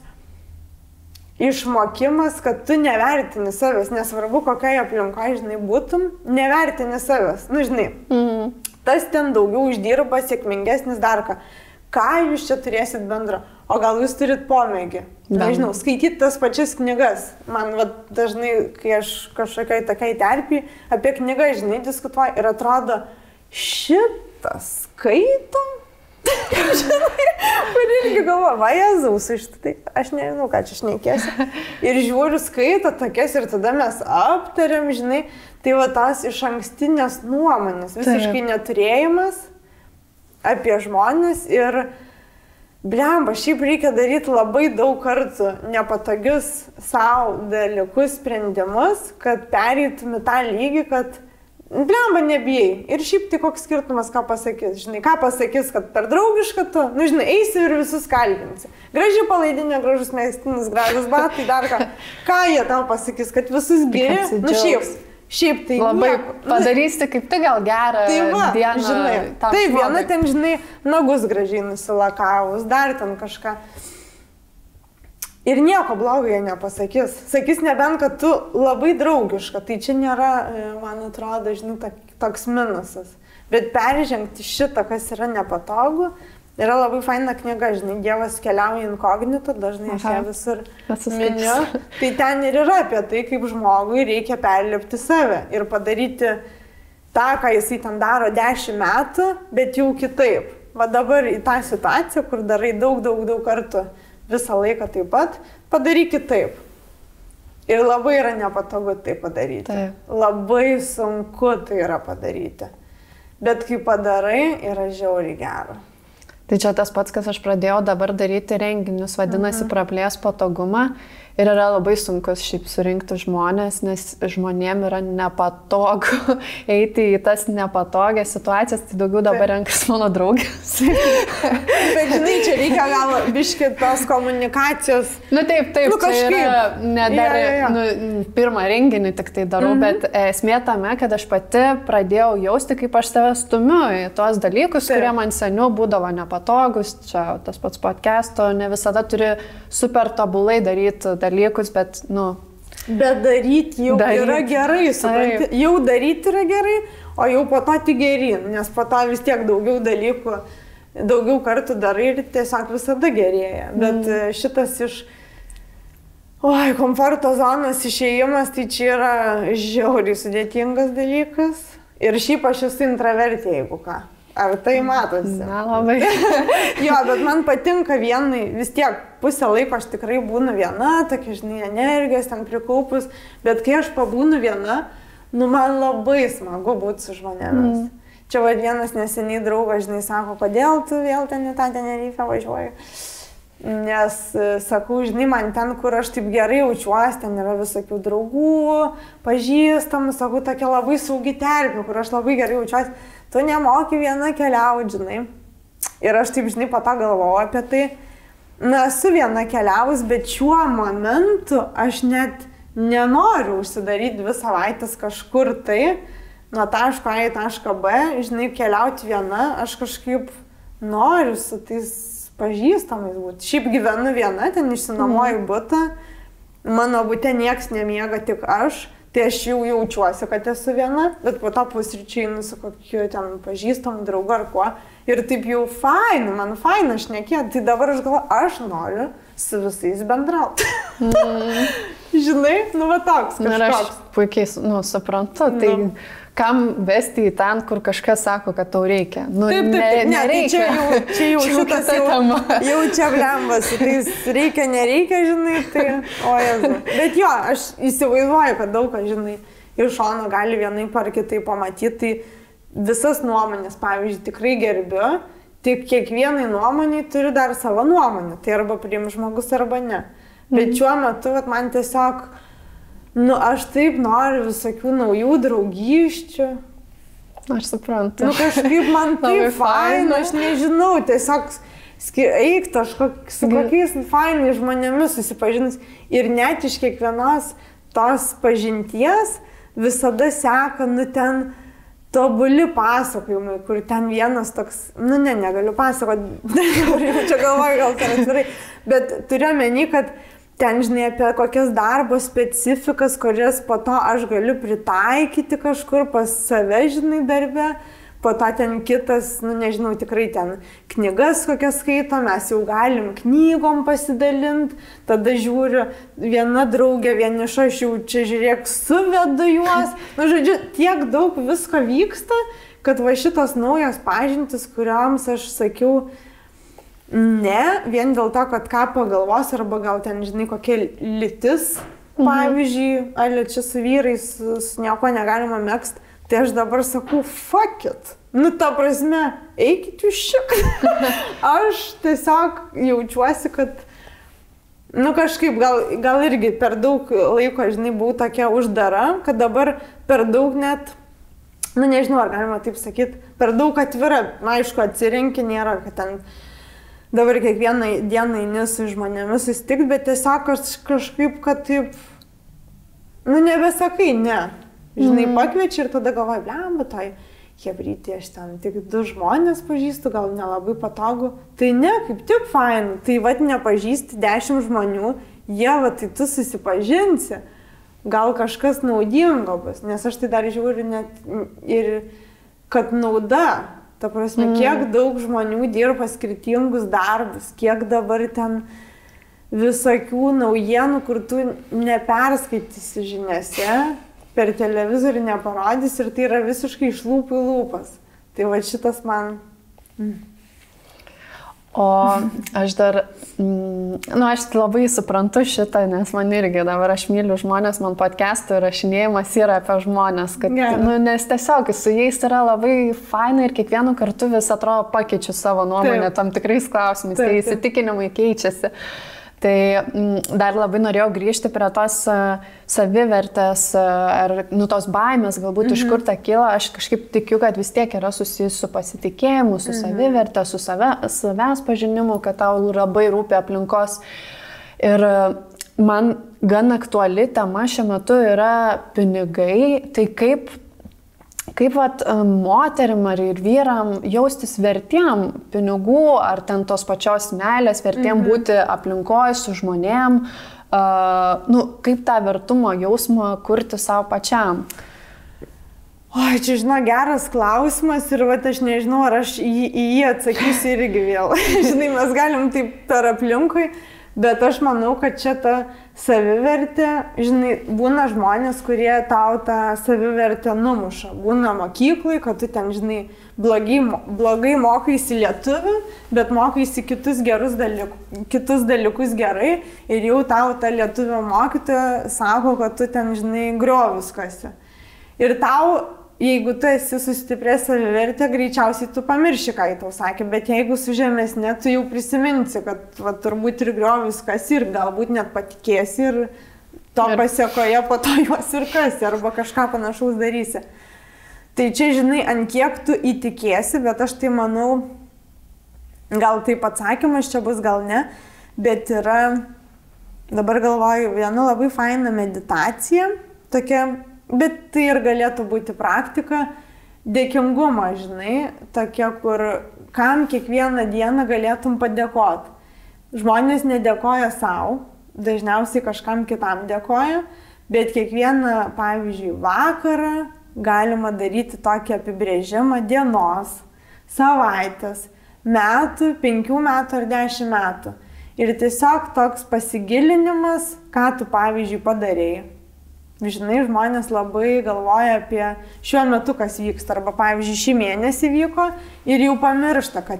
išmokimas, kad tu nevertini savęs, nesvarbu, kokiai aplinkoje, žinai, būtum, nevertini savęs, nu, žinai. Tas ten daugiau uždirba, sėkmingesnis dar ką. Ką jūs čia turėsit bendro? O gal jūs turit pomėgį? Nežinau, skaityti tas pačias knygas. Man va, dažnai, kai aš kažkokiai tokiai terpiai apie knygą, žinai, diskutuoju ir atrodo, šitą skaitom? kur irgi galvoju, va Jėzaus, tai aš nežinau, ką čia šnekėsiu. Ir žiūriu, skaito tokias ir tada mes aptariam, žinai, tai va tas iš ankstinės nuomonės, visiškai neturėjimas apie žmonės ir blemba, šiaip reikia daryti labai daug kartų nepatogius savo dalykus, sprendimus, kad pereitum į tą lygį, kad blemba nebijai. Ir šiaip tai koks skirtumas, ką pasakys. Žinai, ką pasakys, kad per draugišką tu, nu žinai, eisi ir visus kalbinsi. Graži palaidinė, gražus megztinis, gražus batai, dar ką. Ką jie tau pasakys, kad visus geri? Nu šiaip tai labai padarysi kaip tai gal gerą dieną. Žinai, taip, viena ten, žinai, nagus gražiai nusilakavus, dar ten kažką. Ir nieko blogo jie nepasakys. Sakys nebent, kad tu labai draugiška. Tai čia nėra, man atrodo, žinai, toks minusas. Bet peržengti šitą, kas yra nepatogu, yra labai faina knyga, žinai, Dievas keliauja inkognito, dažnai aš ją visur miniu. Tai ten ir yra apie tai, kaip žmogui reikia perlipti save ir padaryti tą, ką jisai ten daro 10 metų, bet jau kitaip. Va dabar į tą situaciją, kur darai daug kartų visą laiką taip pat, padaryk kitaip. Ir labai yra nepatogu tai padaryti. Taip. Labai sunku tai yra padaryti. Bet kai padarai, yra žiauriai gera. Tai čia tas pats, kas aš pradėjau dabar daryti renginius, vadinasi praplės patogumą. Ir yra labai sunkus šiaip surinkti žmonės, nes žmonėm yra nepatogu eiti į tas nepatogias situacijas, tai daugiau dabar renkas mano draugės. Bet žinai, čia reikia gal biškį tos komunikacijos. Nu taip, nu, kažkaip. Yra, ne, dar, nu, pirmą renginį tik tai darau, bet esmė tame, kad aš pati pradėjau jausti, kaip aš save stumiu į tos dalykus, kurie man seniau būdavo nepatogus. Čia tas pats podcast'o, ne visada turi super tobulai daryti dalykus, bet, nu... Bet daryti jau yra gerai, supranti? Jau daryti yra gerai, o jau po to tik geryn, nes po to vis tiek daugiau dalykų, daugiau kartų darai ir tiesiog visada gerėja. Bet šitas iš komforto zonos išėjimas, tai čia yra žiauriai sudėtingas dalykas. Ir šiaip aš esu intravertė, jeigu ką. Ar tai matosi? Na, labai. Jo, bet man patinka vienai, vis tiek pusę laiko aš tikrai būnu viena, tokia, žinai, energijos ten prikaupus, bet kai aš pabūnu viena, nu man labai smagu būti su žmonėmis. Čia va vienas neseniai draugas, žinai, sako, kodėl tu vėl ten į tą Tenerifę važiuoji? Nes, sakau, žinai, man ten, kur aš taip gerai jaučiuosi, ten yra visokių draugų, pažįstamų, sakau, tokia labai saugi terpė, kur aš labai gerai jaučiuosi. Tu nemoki viena keliauti, žinai. Ir aš taip, žinai, po to galvojau apie tai. Na, esu viena keliavus, bet šiuo momentu aš net nenoriu užsidaryti 2 savaitės kažkur tai, nuo taško A į tašką B, žinai, keliauti viena, aš kažkaip noriu su tais pažįstamais būti. Šiaip gyvenu viena, ten išsinuomoju butą, mano bute nieks nemiega, tik aš. Tai aš jau jaučiuosi, kad esu viena, bet po to pusryčiai einu su kokiu ten pažįstamu draugu ar kuo. Ir taip jau faina, man faina šnekėti. Tai dabar aš galvoju, aš noriu su visais bendrauti. Žinai, nu va toks kažkoks. Ir aš puikiai, nu, suprantu, tai kam vesti į ten, kur kažkas sako, kad tau reikia. Nu, taip, nereikia. Tai čia jau šitas jau čia blembas, tai reikia, nereikia, žinai, tai o Jėzu. Bet jo, aš įsivaizduoju, kad daug kas, žinai, iš šono gali vienaip ar kitaip pamatyti, tai visas nuomonės, pavyzdžiui, tikrai gerbiu, tik kiekvienai nuomoniai turi dar savo nuomonę, tai arba priims žmogus arba ne. Bet šiuo metu, vat, man tiesiog, nu, aš taip noriu visokių naujų draugysčių. Aš suprantu. Nu, kažkaip man taip faina, aš nežinau, tiesiog eik su kokiais fainais žmonėmis susipažinus. Ir net iš kiekvienos tos pažinties visada seka, nu, ten tobuli pasakojimai, kur ten vienas toks, nu, negaliu pasakoti, čia galvoju, gal ten atvirai, bet turiu omeny, kad ten, žinai, apie kokias darbo specifikas, kurias po to aš galiu pritaikyti kažkur pas save, žinai, darbe. Po to ten kitas, nu, nežinau, tikrai ten knygas kokias skaito, mes jau galim knygom pasidalinti. Tada žiūriu, viena draugė, vieniša, aš jau čia, žiūrėk, suvedu juos. Nu, žodžiu, tiek daug visko vyksta, kad va šitos naujos pažintis, kuriams aš sakiau, Ne, vien dėl to, kad ką pagalvos, arba gal ten, žinai, kokia lytis, pavyzdžiui, ar čia su vyrais, su nieko negalima megzt, tai aš dabar sakau, fuck it. Nu, ta prasme, eikit jūs šik. Aš tiesiog jaučiuosi, kad, nu, kažkaip gal irgi per daug laiko, žinai, buvau tokia uždara, kad dabar per daug net, nu, nežinau, ar galima taip sakyti, per daug atvira, na, aišku, atsirinki, nėra, kad ten dabar kiekvieną dieną eini su žmonėmis susitikti, bet tiesiog kažkaip, kad taip, nu, nebesakai, ne. Žinai, pakvieči ir tada galvoji, blemba, tai hebrytė, aš ten tik 2 žmonės pažįstu, gal nelabai patogu. Tai ne, kaip tik fain, tai vat nepažįsti 10 žmonių, jie, va, tai tu susipažinsi, gal kažkas naudingo bus, nes aš tai dar žiūriu net ir kad nauda, ta prasme, kiek daug žmonių dirba skirtingus darbus, kiek dabar ten visokių naujienų, kur tu neperskaitysi žiniose, per televizorių neparodys ir tai yra visiškai iš lūpų į lūpas. Tai va šitas man... O aš dar, nu aš labai suprantu šitą, nes man irgi dabar aš myliu žmonės, man podcastų rašinėjimas yra apie žmonės, kad, nu, nes tiesiog su jais yra labai faina ir kiekvienu kartu vis atrodo pakeičiu savo nuomonę tam tikrais klausimais, tai įsitikinimai keičiasi. Tai dar labai norėjau grįžti prie tos savivertės ar, nu, tos baimės, galbūt iš kur ta kyla. Aš kažkaip tikiu, kad vis tiek yra susijęs su pasitikėjimu, su savivertė, su savęs pažinimu, kad tau labai rūpi aplinkos. Ir man gan aktuali tema šiuo metu yra pinigai. Tai kaip vat, moterim ar ir vyram jaustis vertiem pinigų, ar ten tos pačios meilės vertiem būti aplinkoje su žmonėm, nu, kaip tą vertumo jausmą kurti savo pačiam? Oi, čia, žinau, geras klausimas ir vat, aš nežinau, ar aš į jį atsakysiu irgi vėl. Žinai, mes galim taip per aplinkui, bet aš manau, kad čia ta savivertė, žinai, būna žmonės, kurie tau tą savivertę numuša. Būna mokyklai, kad tu ten, žinai, blogai mokaisi lietuvių, bet mokaisi kitus dalykus gerai ir jau tau ta lietuvio mokytoja sako, kad tu ten, žinai, griovius kasi. Ir tau, jeigu tu esi sustipręs savivertę, greičiausiai tu pamirši, ką jį tau sakė, bet jeigu su žemesnė, tu jau prisiminsi, kad va, turbūt ir griovius kasi ir galbūt net patikėsi ir to pasiekoje po to juos ir kasi arba kažką panašaus darysi. Tai čia, žinai, ant kiek tu įtikėsi, bet aš tai manau, gal taip atsakymas čia bus, gal ne, bet yra, dabar galvoju, viena labai faina meditacija, tokia, bet tai ir galėtų būti praktika, dėkingumą, žinai, tokia, kur kam kiekvieną dieną galėtum padėkoti. Žmonės nedėkoja savo, dažniausiai kažkam kitam dėkoja, bet kiekvieną, pavyzdžiui, vakarą galima daryti tokį apibrėžimą dienos, savaitės, metų, 5 metų ar 10 metų. Ir tiesiog toks pasigilinimas, ką tu, pavyzdžiui, padarėjai. Žinai, žmonės labai galvoja apie šiuo metu, kas vyksta. Arba, pavyzdžiui, šį mėnesį vyko ir jau pamiršta, kad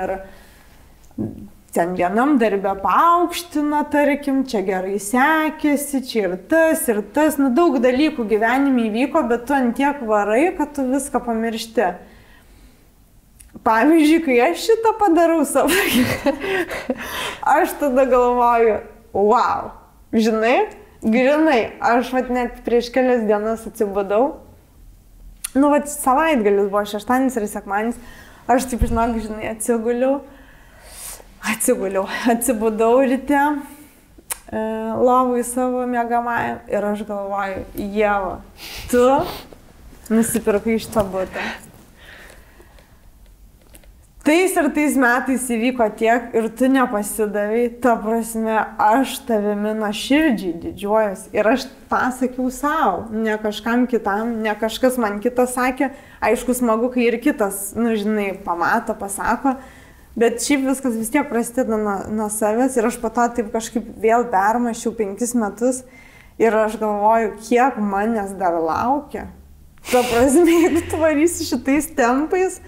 ten vienam darbe paaukštino, tarkim, čia gerai sekėsi, čia ir tas. Nu, daug dalykų gyvenime įvyko, bet tu ant tiek varai, kad tu viską pamiršti. Pavyzdžiui, kai aš šitą padarau savo, aš tada galvoju, wow, žinai, grinai, aš vat net prieš kelias dienas atsibudau, nu vat savaitgalis buvo, šeštadienis ir sekmadienis, aš taip, žinai, atsibudau ryte lovui savo miegamąją ir aš galvoju, Ieva, tu nusipirkai šitą butą. Tais ir tais metais įvyko tiek ir tu nepasidavai, ta prasme, aš tavimi nuoširdžiai didžiuojuosi. Ir aš tą sakiau savo, ne kažkam kitam, ne kažkas man kitas sakė. Aišku, smagu, kai ir kitas, nu, žinai, pamato, pasako, bet šiaip viskas vis tiek prasideda nuo savęs ir aš po to taip kažkaip vėl permašiau 5 metus ir aš galvoju, kiek manęs dar laukia. Ta prasme, jeigu tu varysi šitais tempais,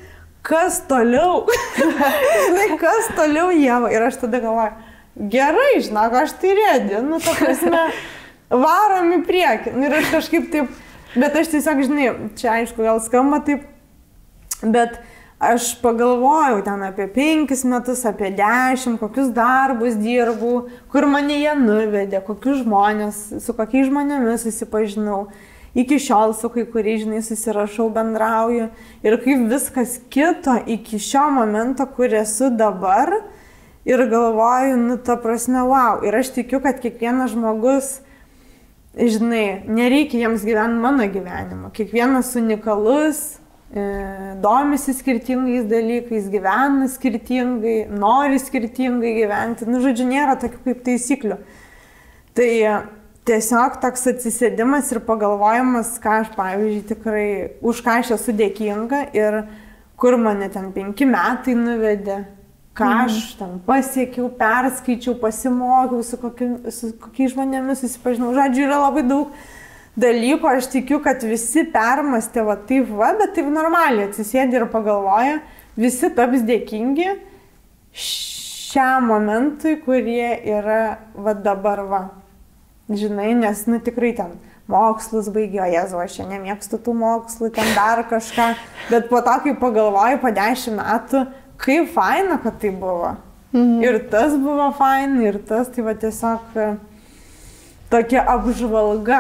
kas toliau? Žinai, kas toliau, Ieva? Ir aš tada galvoju, gerai, žinok, aš tai rėdė, nu, ta prasme, varom į priekį. Ir aš kažkaip taip, bet aš tiesiog, žinai, čia aišku, gal skamba taip, bet aš pagalvojau ten apie 5 metus, apie 10, kokius darbus dirbau, kur mane jie nuvedė, kokius žmonės, su kokiais žmonėmis susipažinau. Iki šiol su kai kuriais, žinai, susirašau, bendrauju. Ir kaip viskas kito iki šio momento, kur esu dabar. Ir galvoju, nu, ta prasme, wow. Ir aš tikiu, kad kiekvienas žmogus, žinai, nereikia jiems gyventi mano gyvenimo. Kiekvienas unikalus, domisi skirtingais dalykais, gyvena skirtingai, nori skirtingai gyventi. Nu, žodžiu, nėra tokių kaip taisyklių. Tai tiesiog toks atsisėdimas ir pagalvojimas, ką aš, pavyzdžiui, tikrai, už ką aš esu dėkinga ir kur mane ten 5 metai nuvedė, ką aš ten pasiekiau, perskaičiau, pasimokiau, su kokiais žmonėmis susipažinau. Žodžiu, yra labai daug dalykų, aš tikiu, kad visi permastė va taip va, bet taip normaliai atsisėdė ir pagalvoja, visi taps dėkingi šiam momentui, kurie yra va dabar va. Žinai, nes, nu, tikrai ten mokslus baigė, o Jėzau, aš čia nemėgstu tų mokslų, ten dar kažką, bet po to, kai pagalvoju, po 10 metų, kaip faina, kad tai buvo. Ir tas buvo faina, ir tas, tai va tiesiog tokia apžvalga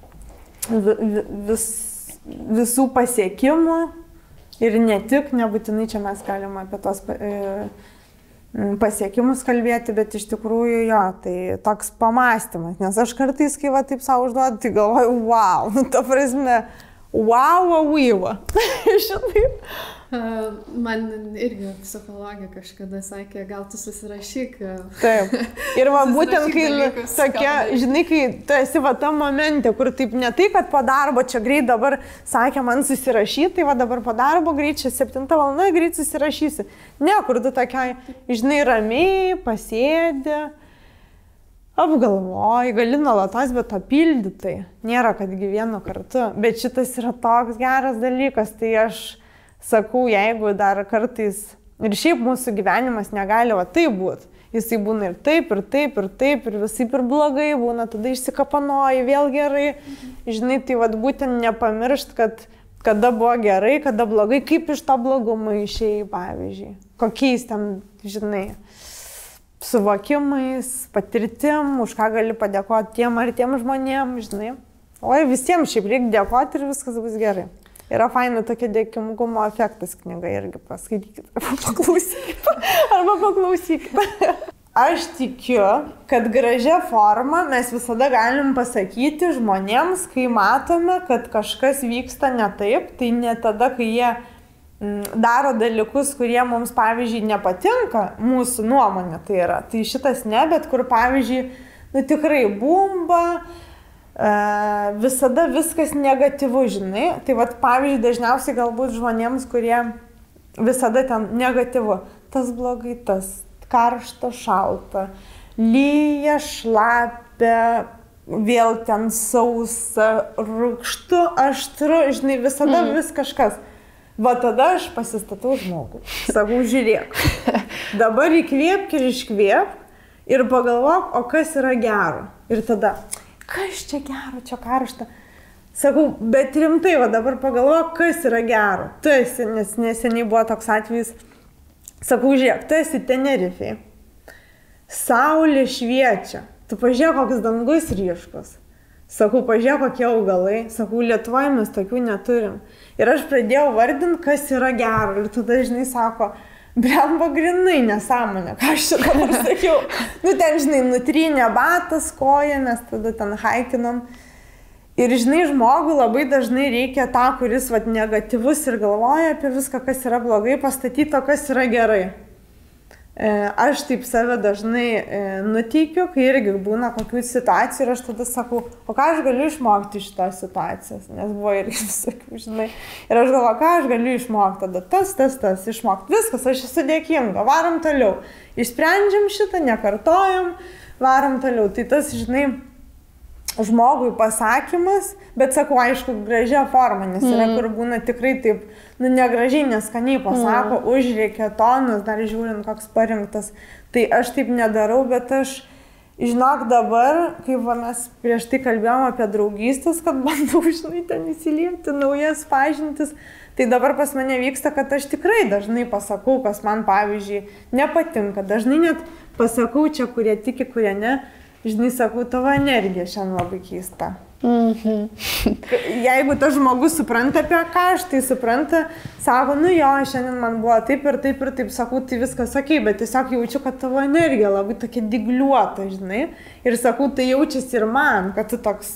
visų pasiekimų ir ne tik, nebūtinai čia mes galime apie tos pasiekimus kalbėti, bet iš tikrųjų jo, tai toks pamąstymas, nes aš kartais, kai va taip savo užduodu, tai galvoju, wow, nu ta prasme, wow, žinai. Man irgi psichologija kažkada sakė, gal tu susirašyk. Taip. Ir va būtent, kai tokia, žinai, kai tu esi va tam momente, kur taip ne tai, kad po darbo čia greit dabar sakė man susirašyti, tai va dabar po darbo greit čia 7 valanda greit susirašysi. Ne, kur tu tokia, žinai, ramiai, pasėdi, apgalvoji, gali nuolatos, bet papildytai. Nėra, kad gyvenu kartu. Bet šitas yra toks geras dalykas, tai aš sakau, jeigu dar kartais, ir šiaip mūsų gyvenimas negali va taip būti. Jisai būna ir taip, ir taip, ir taip, ir visai ir blogai būna, tada išsikapanoji, vėl gerai. Žinai, tai va būtent nepamiršt, kad kada buvo gerai, kada blogai, kaip iš to blogumo išėjai, pavyzdžiui. Kokiais ten, žinai, suvokimais, patirtim, už ką gali padėkoti tiem ar tiem žmonėm, žinai. Oi, visiems šiaip reikia dėkoti ir viskas bus gerai. Yra faina tokia dėkingumo efektas knyga irgi, paskaitykite, arba paklausykite. Aš tikiu, kad gražia forma mes visada galim pasakyti žmonėms, kai matome, kad kažkas vyksta ne taip, tai ne tada, kai jie daro dalykus, kurie mums, pavyzdžiui, nepatinka, mūsų nuomonė tai yra. Tai šitas ne, bet kur, pavyzdžiui, nu tikrai bumba, visada viskas negatyvu, žinai. Tai vat, pavyzdžiui, dažniausiai galbūt žmonėms, kurie visada ten negatyvu. Tas blogai, tas karšta, šalta, lyja, šlapia, vėl ten sausa, rūgštu, aštru, žinai, visada vis kažkas. Va tada aš pasistatau žmogų. Sakau, žiūrėk, dabar įkvėpk ir iškvėpk ir pagalvok, o kas yra gero. Ir tada, kas čia gero, čia karšta. Sakau, bet rimtai, va dabar pagalvok, kas yra gero. Tu esi, nes neseniai buvo toks atvejis. Sakau, žiūrėk, tu esi Tenerifėje. Saulė šviečia. Tu pažiūrėk, koks dangus ryškus. Sakau, pažiūrėk, kokie augalai. Sakau, Lietuvoje mes tokių neturim. Ir aš pradėjau vardinti, kas yra gero. Ir tada, žinai, sako, blemba grinai nesąmonė, ką aš čia dabar sakiau. Nu, ten, žinai, nutrynė batas, koja, mes tada ten haikinom. Ir, žinai, žmogui labai dažnai reikia tą, kuris, vat, negatyvus ir galvoja apie viską, kas yra blogai, pastatyti to, kas yra gerai. Aš taip save dažnai nuteikiu, kai irgi būna kokių situacijų ir aš tada sakau, o ką aš galiu išmokti iš šitos situacijos, nes buvo irgi visokių, žinai. Ir aš galvoju, ką aš galiu išmokti, tada tas, išmokti. Viskas, aš esu dėkinga, varom toliau. Išsprendžiam šitą, nekartojam, varom toliau. Tai tas, žinai, žmogui pasakymas, bet sakau, aišku, gražia forma, nes yra, kur būna tikrai taip, nu, negražiai, neskaniai pasako, užreikia tonus, dar žiūrint, koks parinktas. Tai aš taip nedarau, bet aš, žinok, dabar, kai mes prieš tai kalbėjom apie draugystės, kad bandau, žinai, ten įsilieti naujas pažintis, tai dabar pas mane vyksta, kad aš tikrai dažnai pasakau, kas man, pavyzdžiui, nepatinka. Dažnai net pasakau čia, kurie tiki, kurie ne. Žinai, sakau, tavo energija šiandien labai keista. Jeigu tas žmogus supranta apie ką aš, tai supranta, sako, nu jo, šiandien man buvo taip ir taip ir taip, sakau, tai viskas okei, bet tiesiog jaučiu, kad tavo energija labai tokia dygliuota, žinai. Ir sakau, tai jaučiasi ir man, kad tu toks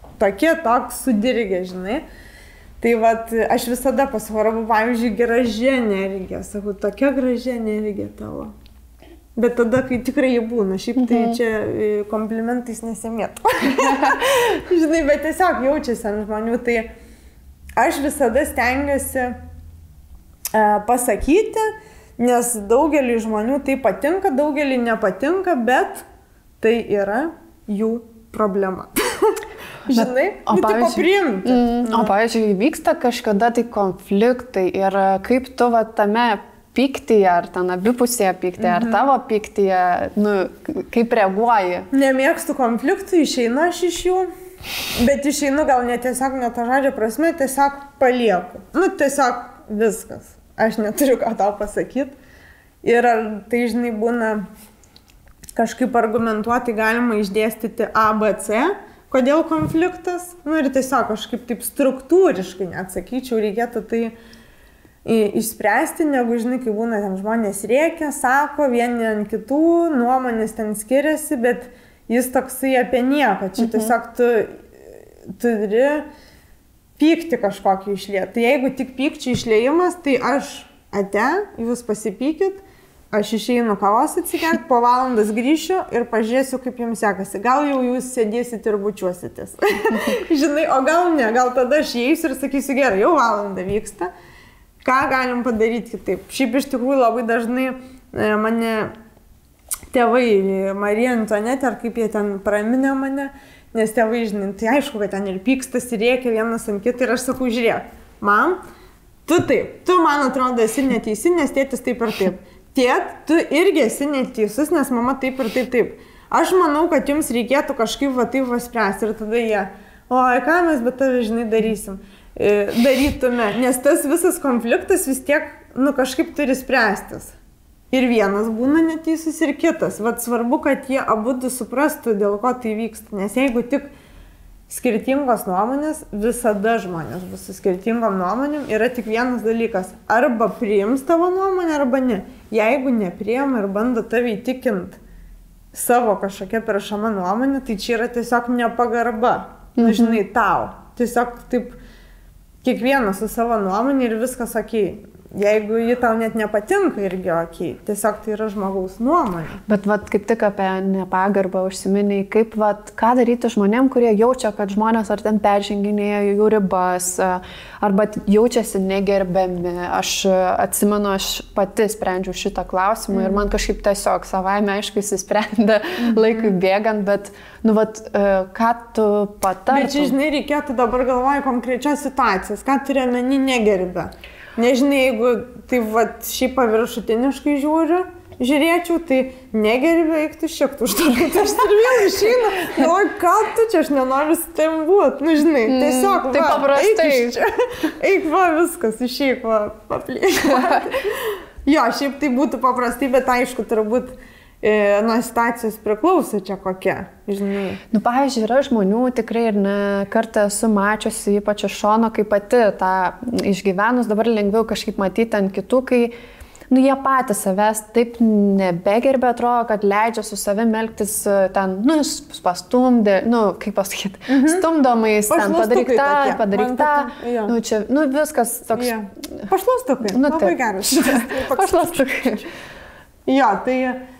sudirgė, žinai. Tai vat, aš visada pasvarbu, pavyzdžiui, graži energija, sakau, tokia graži energija tavo. Bet tada, kai tikrai jį būna, šiaip tai čia komplimentais nesimėtų. Žinai, bet tiesiog jaučiasi ant žmonių, tai aš visada stengiuosi pasakyti, nes daugelį žmonių tai patinka, daugelį nepatinka, bet tai yra jų problema. Žinai, tai papriimti. O pavyzdžiui, vyksta kažkada tai konfliktai ir kaip tu va tame pyktyje, ar ten abipusėje pyktyje, ar tavo pyktyje, nu, kaip reaguoji? Nemėgstu konfliktų, išeinu aš iš jų, bet išeinu gal ne tiesiog ne tą žodžio prasme, tiesiog palieku. Nu, tiesiog viskas. Aš neturiu ką tau pasakyti. Ir tai, žinai, būna kažkaip argumentuoti, galima išdėstyti A, B, C, kodėl konfliktas. Nu, ir tiesiog kažkaip taip struktūriškai neatsakyčiau, reikėtų tai išspręsti, negu, žinai, kai būna ten žmonės rėkia, sako, vieni ant kitų, nuomonės ten skiriasi, bet jis toksai apie nieką. Čia tiesiog tu turi pykti kažkokį išlieti. Tai jeigu tik pykčio išliejimas, tai aš jūs pasipykit, aš išeinu kavos atsikelt, po valandas grįšiu ir pažiūrėsiu, kaip jums sekasi. Gal jau jūs sėdėsit ir bučiuositės. Žinai, o gal ne, gal tada aš įeisiu ir sakysiu, gerai, jau valanda vyksta. Ką galim padaryti kitaip? Šiaip iš tikrųjų labai dažnai mane tėvai, Marija Antonetė, ar kaip jie ten praminė mane, nes tėvai, žinai, tai aišku, kad ten ir pykstas, ir rėkia vienas ant kitą, ir aš sakau, žiūrėk, mam, tu taip, tu man atrodo esi neteisi, nes tėtis taip ir taip. Tėt, tu irgi esi neteisus, nes mama taip ir taip taip. Aš manau, kad jums reikėtų kažkaip va taip spręsti, ir tada jie, oi, ką mes, bet tave, žinai, darytume, nes tas visas konfliktas vis tiek, nu, kažkaip turi spręstis. Ir vienas būna neteisus ir kitas. Vat svarbu, kad jie abudu suprastų, dėl ko tai vyksta. Nes jeigu tik skirtingos nuomonės, visada žmonės bus su skirtingom nuomonėm, yra tik vienas dalykas. Arba priims tavo nuomonę, arba ne. Jeigu nepriima ir bando tave įtikint savo kažkokia peršama nuomonė, tai čia yra tiesiog nepagarba. Nu, žinai, tau. Tiesiog taip kiekvienas su savo nuomonė ir viskas okei. Jeigu ji tau net nepatinka, irgi okei. Tiesiog tai yra žmogaus nuomonė. Bet vat, kaip tik apie nepagarbą užsiminiai, kaip vat, ką daryti žmonėm, kurie jaučia, kad žmonės ar ten perženginėja jų ribas, arba jaučiasi negerbiami. Aš atsimenu, aš pati sprendžiu šitą klausimą ir man kažkaip tiesiog savaime aišku įsisprendė laikui bėgant, bet nu, vat, ką tu patartum? Bet čia, žinai, reikėtų dabar galvoju konkrečios situacijas, ką turi omeny negerbia. Nežinai, jeigu tai vat, šiaip paviršutiniškai žiūrėčiau, tai negerbė, eik tu šiek tiek uždaryti, aš ir vėl išeinu, galvoju, ką tu čia, aš nenoriu su tavim būt, nu žinai, tiesiog, tai paprastai. Eik va, viskas, išeik va, paplėkti. Jo, šiaip tai būtų paprastai, bet aišku, turbūt nuo situacijos priklauso čia kokia, žinai. Nu, pavyzdžiui, yra žmonių, tikrai ir ne kartą esu mačiusi, ypač iš šono, kai pati tą išgyvenus, dabar lengviau kažkaip matyti ant kitų, kai nu, jie patys savęs taip nebegerbė, atrodo, kad leidžia su savim elgtis ten, nu, pastumdė, nu, kaip pasakyti, stumdomais, ten padaryk tą, nu, čia, nu, viskas toks. Pašlustukai, nu, labai geras. Pašlustukai. Jo, tai...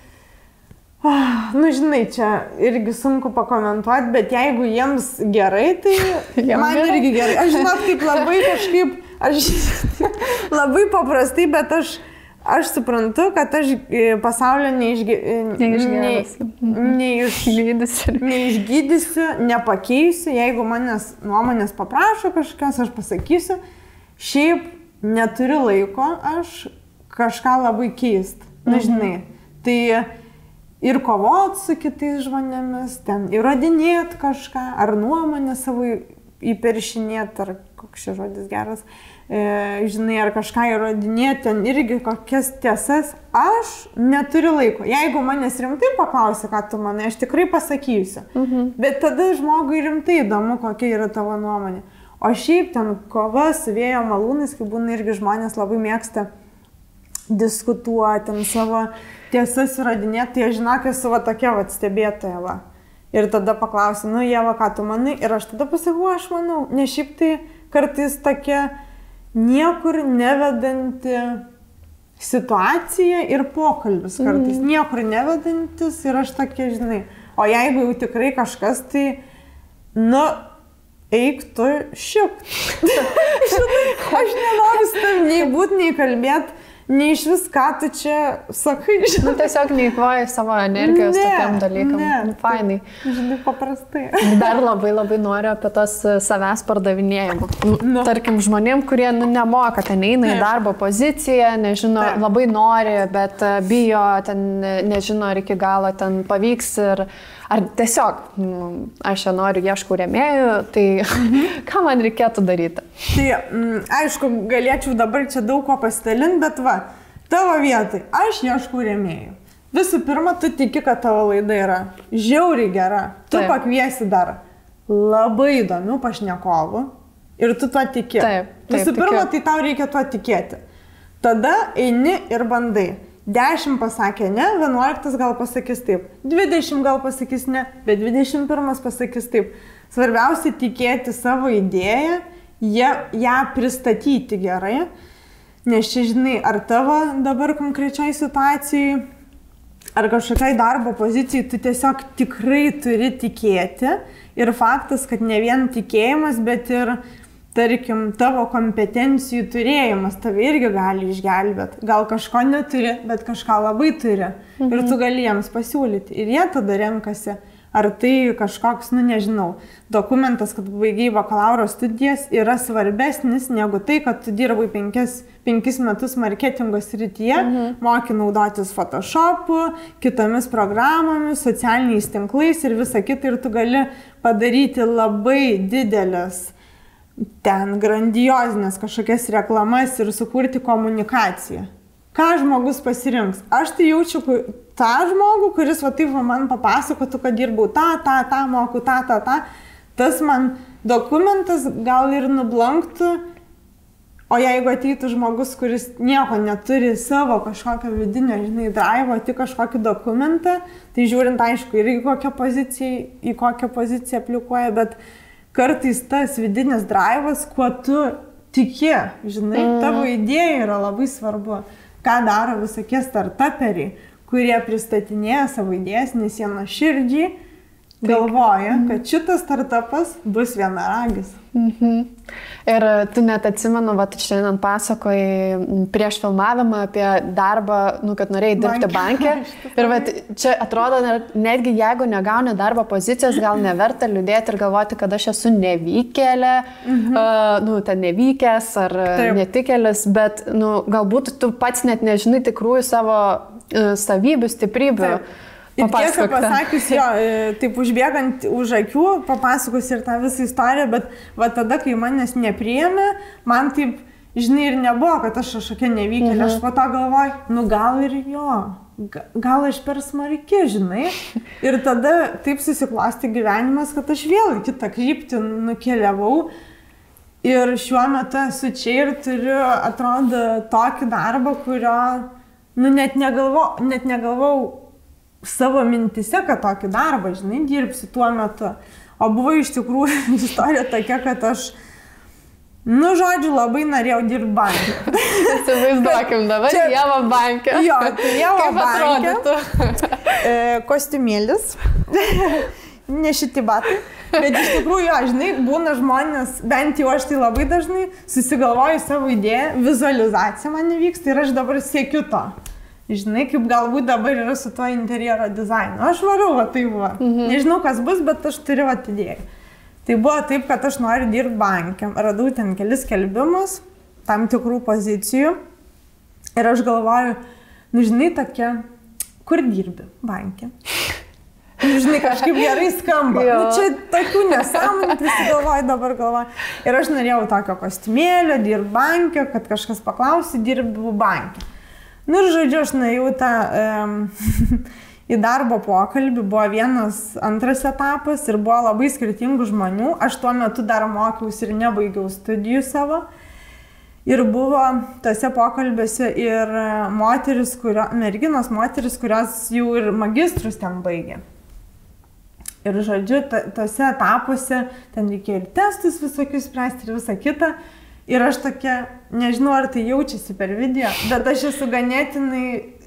Nu, žinai, čia irgi sunku pakomentuoti, bet jeigu jiems gerai, tai man irgi gerai. Aš žinau, kaip labai kažkaip, aš labai paprastai, bet aš aš suprantu, kad aš pasaulio neišgydysiu, nepakeisiu, jeigu manęs nuomonės paprašo kažkas, aš pasakysiu, šiaip neturiu laiko, aš kažką labai keist, na žinai, tai ir kovot su kitais žmonėmis, ten įrodinėt kažką, ar nuomonę savo įperšinėt, ar koks šis žodis geras, žinai, ar kažką įrodinėti, ten irgi kokias tiesas, aš neturiu laiko. Jeigu manęs rimtai paklausia, ką tu manai, aš tikrai pasakysiu. Bet tada žmogui rimtai įdomu, kokia yra tavo nuomonė. O šiaip ten kova su vėjo malūnais, kai būna irgi žmonės labai mėgsta diskutuoti, ten savo tiesas įrodinėti, tai aš žinok, esu va tokia va stebėtoja va. Ir tada paklausiu, nu Ieva, ką tu manai? Ir aš tada pasakau, aš manau, nes šiaip tai kartais tokia niekur nevedanti situacija ir pokalbis kartais. Niekur nevedantis ir aš tokia, žinai. O jeigu jau tikrai kažkas, tai, nu, eik tu šiup. Aš nenoriu su tavim nei būt, nei kalbėt, nei iš vis, ką tu čia sakai. Nu, tiesiog neįkvoji savo energijos tokiam dalykam. Ne, fainai. Žinai, paprastai. Dar labai noriu apie tos savęs pardavinėjimą. Tarkim, žmonėm, kurie nemoka, ten eina į darbo poziciją, nežino, labai nori, bet bijo, ten nežino, ar iki galo ten pavyks ir ar tiesiog, aš čia noriu, ieškau rėmėjų, tai ką man reikėtų daryti? Tai, aišku, galėčiau dabar čia daug ko pasidalinti, bet va, tavo vietai, aš ieškau rėmėjų. Visų pirma, tu tiki, kad tavo laida yra žiauriai gera, tu pakviesi dar labai įdomių pašnekovų ir tu tuo tiki. Visų pirma, tai tau reikia tuo tikėti. Tada eini ir bandai. 10 pasakė ne, 11 gal pasakys taip, 20 gal pasakys ne, bet 21 pasakys taip. Svarbiausia tikėti savo idėją, ją pristatyti gerai, nes čia žinai, ar tavo dabar konkrečiai situacijai, ar kažkokiai darbo pozicijai, tu tiesiog tikrai turi tikėti ir faktas, kad ne vien tikėjimas, bet ir tarkim, tavo kompetencijų turėjimas tave irgi gali išgelbėti. Gal kažko neturi, bet kažką labai turi. Ir tu gali jiems pasiūlyti. Ir jie tada renkasi. Ar tai kažkoks, nu nežinau, dokumentas, kad baigiai bakalauro studijas yra svarbesnis negu tai, kad tu dirbai 5 metus marketingo srityje, moki naudotis Photoshopu, kitomis programomis, socialiniais tinklais ir visa kita. Ir tu gali padaryti labai didelės ten grandiozinės kažkokias reklamas ir sukurti komunikaciją. Ką žmogus pasirinks? Aš tai jaučiu tą žmogų, kuris va taip man papasakotų, kad dirbau tą, moku tą. Tas man dokumentas gal ir nublanktų, o jeigu ateitų žmogus, kuris nieko neturi savo kažkokio vidinio, žinai, drivo, tik kažkokį dokumentą, tai žiūrint, aišku, ir į kokią poziciją aplikuoja, bet kartais tas vidinis drivas, kuo tu tiki, žinai, tavo idėja yra labai svarbu. Ką daro visokie startuperiai, kurie pristatinėja savo idėjas, nes jie nuoširdžiai galvoja, kad šitas startupas bus vienaragis. Ir tu net atsimenu, va, šiandien pasakojai prieš filmavimą apie darbą, nu, kad norėjai dirbti banke. Ir va, čia atrodo, netgi jeigu negauni darbo pozicijos, gal neverta liūdėti ir galvoti, kad aš esu nevykėlė, nu, ten nevykęs ar netikėlis, bet, nu, galbūt tu pats net nežinai tikrųjų savo savybių, stiprybių. Ir tiesą pasakius, jo, taip užbėgant už akių, papasakos ir tą visą istoriją, bet va tada, kai manęs nepriėmė, man taip, žinai, ir nebuvo, kad aš kažkokia nevykėlė, aš po to galvoju, nu gal ir jo, gal aš per smarki, žinai, ir tada taip susiklosti gyvenimas, kad aš vėl kitą kryptį nukeliavau ir šiuo metu esu čia ir turiu, atrodo, tokį darbą, kurio, nu, net negalvau savo mintise, kad tokį darbą, žinai, dirbsiu tuo metu. O buvo iš tikrųjų istorija tokia, kad aš, nu, žodžiu, labai norėjau dirbti banke. Įsivaizduokim dabar, Ieva banke. Jo, Ieva banke. Kostiumėlis. ne šiti batai. Bet iš tikrųjų, žinai, būna žmonės, bent jau aš tai labai dažnai susigalvoju savo idėją, vizualizacija man įvyksta ir aš dabar siekiu to. Žinai, kaip galbūt dabar yra su tuo interjero dizainu. Aš varau, va tai buvo. Nežinau, kas bus, bet aš turiu idėją. Tai buvo taip, kad aš noriu dirbti banke. Radau ten kelis skelbimus, tam tikrų pozicijų. Ir aš galvoju, nu žinai, tokia, kur dirbi banke? Nu, žinai, kažkaip gerai skamba. Nu, čia tokių nesąmonų prisigalvoju, dabar galvoju. Ir aš norėjau tokio kostiumėlio, dirbti banke, kad kažkas paklausė, dirbu banke. Nu ir žodžiu, aš nuėjau tą į darbo pokalbį, buvo vienas antras etapas ir buvo labai skirtingų žmonių. Aš tuo metu dar mokiausi ir nebaigiau studijų savo. Ir buvo tose pokalbėse ir merginos moteris, kurios jau ir magistrus ten baigė. Ir žodžiu, tose etapuose ten reikėjo ir testus visokius spręsti ir visą kitą. Ir aš tokia, nežinau, ar tai jaučiasi per video, bet aš esu ganėtinai,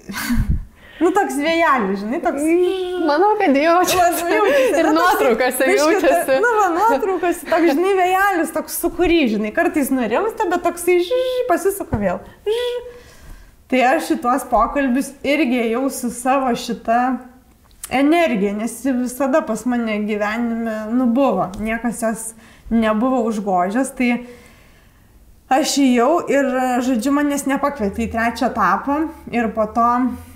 nu toks vėjelis, žinai, toks... Manau, kad jaučiasi. Ir nuotraukose jaučiasi. Nu, va, nuotraukose, toks, žinai, vėjelis, toks sukūry, žinai, kartais nurimsta, bet toksai pasisuka vėl. Tai aš šituos pokalbius irgi ėjau su savo šita energija, nes visada pas mane gyvenime, nu, buvo, niekas jos nebuvo užgožęs, tai aš įėjau ir, žodžiu, manęs nepakvietė į trečią etapą ir po to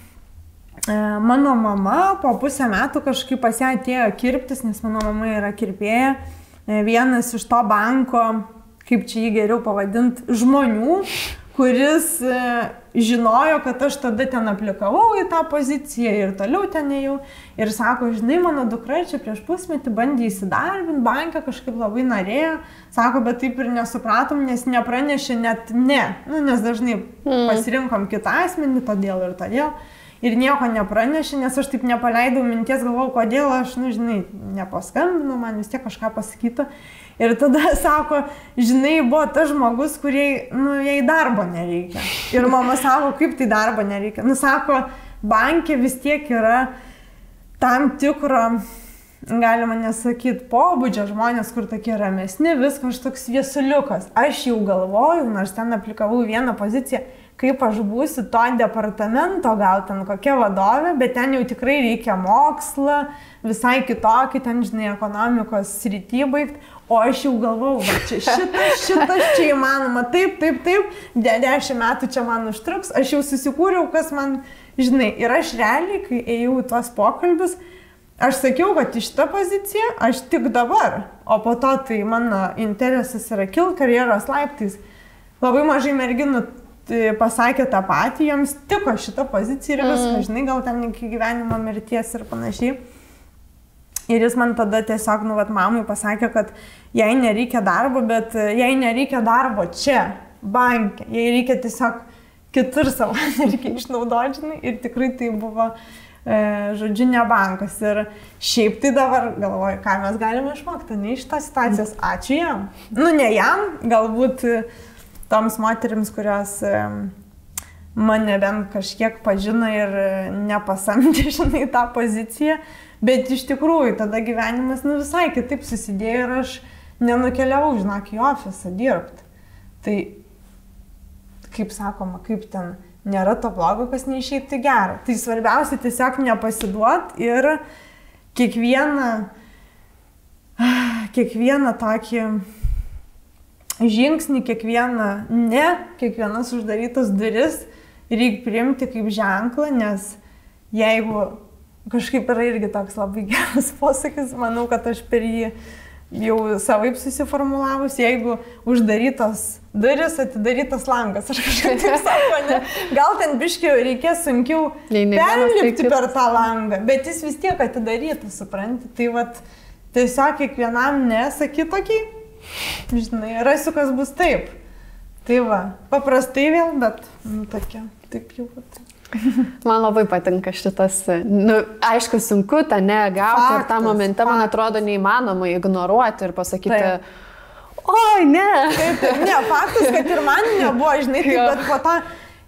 mano mama po pusę metų kažkaip pas ją atėjo kirptis, nes mano mama yra kirpėja, vienas iš to banko, kaip čia jį geriau pavadinti, žmonių, kuris žinojo, kad aš tada ten aplikavau į tą poziciją ir toliau ten ėjau. Ir sako, žinai, mano dukra čia prieš pusmetį bandė įsidarbinti, banką kažkaip labai norėjo. Sako, bet taip ir nesupratom, nes nepranešė net ne. Nu, nes dažnai pasirinkom kitą asmenį, todėl ir todėl. Ir nieko nepranešė, nes aš taip nepaleidau minties, galvojau, kodėl aš, nu, žinai, nepaskambinu, man vis tiek kažką pasakytų. Ir tada sako, žinai, buvo tas žmogus, kuriai, nu, jai darbo nereikia. Ir mama sako, kaip tai darbo nereikia. Nu, sako, bankė vis tiek yra tam tikro, galima nesakyti, pobūdžio žmonės, kur tokie ramesni, viskas toks viesuliukas. Aš jau galvoju, nors ten aplikavau vieną poziciją, kaip aš būsiu to departamento, gal ten kokia vadovė, bet ten jau tikrai reikia mokslą, visai kitokį, ten, žinai, ekonomikos srity baigti. O aš jau galvau, va, šitas čia įmanoma, taip, 10 metų čia man užtruks, aš jau susikūriau, kas man, žinai, ir aš realiai, kai ėjau į tuos pokalbius, aš sakiau, kad į šitą poziciją aš tik dabar, o po to tai mano interesas yra kilt karjeros laiptais. Labai mažai merginų pasakė tą patį, joms tiko šitą poziciją ir viską, žinai, gal ten iki gyvenimo mirties ir panašiai. Ir jis man tada tiesiog, nu, vat, mamai pasakė, kad jai nereikia darbo, bet jai nereikia darbo čia, banke. Jai reikia tiesiog kitur savo energiją išnaudoti, žinai. Ir tikrai tai buvo, žodžiu, ne bankas. Ir šiaip tai dabar galvoju, ką mes galime išmokti, ne iš tos situacijos. Ačiū jam. Nu, ne jam, galbūt toms moterims, kurios mane bent kažkiek pažino ir nepasamdė, žinai, tą poziciją. Bet iš tikrųjų, tada gyvenimas, nu, visai kitaip susidėjo ir aš nenukeliavau, žinok, į ofisą dirbti. Tai, kaip sakoma, kaip ten nėra to blogo, kas neišeitų gero. Tai svarbiausia tiesiog nepasiduot ir kiekvieną tokį žingsnį, kiekvienas uždarytas duris reikia priimti kaip ženklą, nes jeigu kažkaip yra irgi toks labai geras posakis, manau, kad aš per jį jau savaip susiformulavus, jeigu uždarytos duris, atidarytas langas, aš kažkaip taip sako, ne? Gal ten biškiau reikės sunkiau perlipti per tą langą, bet jis vis tiek atidarytas, supranti, tai vat tiesiog kiekvienam nesaky tokiai, žinai, rasiu, kas bus taip. Tai va, paprastai vėl, bet, nu, tokia, taip jau vat. Man labai patinka šitas, nu, aišku, sunku tą negauti ir tą momentą, man atrodo, neįmanoma ignoruoti ir pasakyti, oi, ne. Taip, ne, faktas, kad ir man nebuvo, žinai, taip, bet po to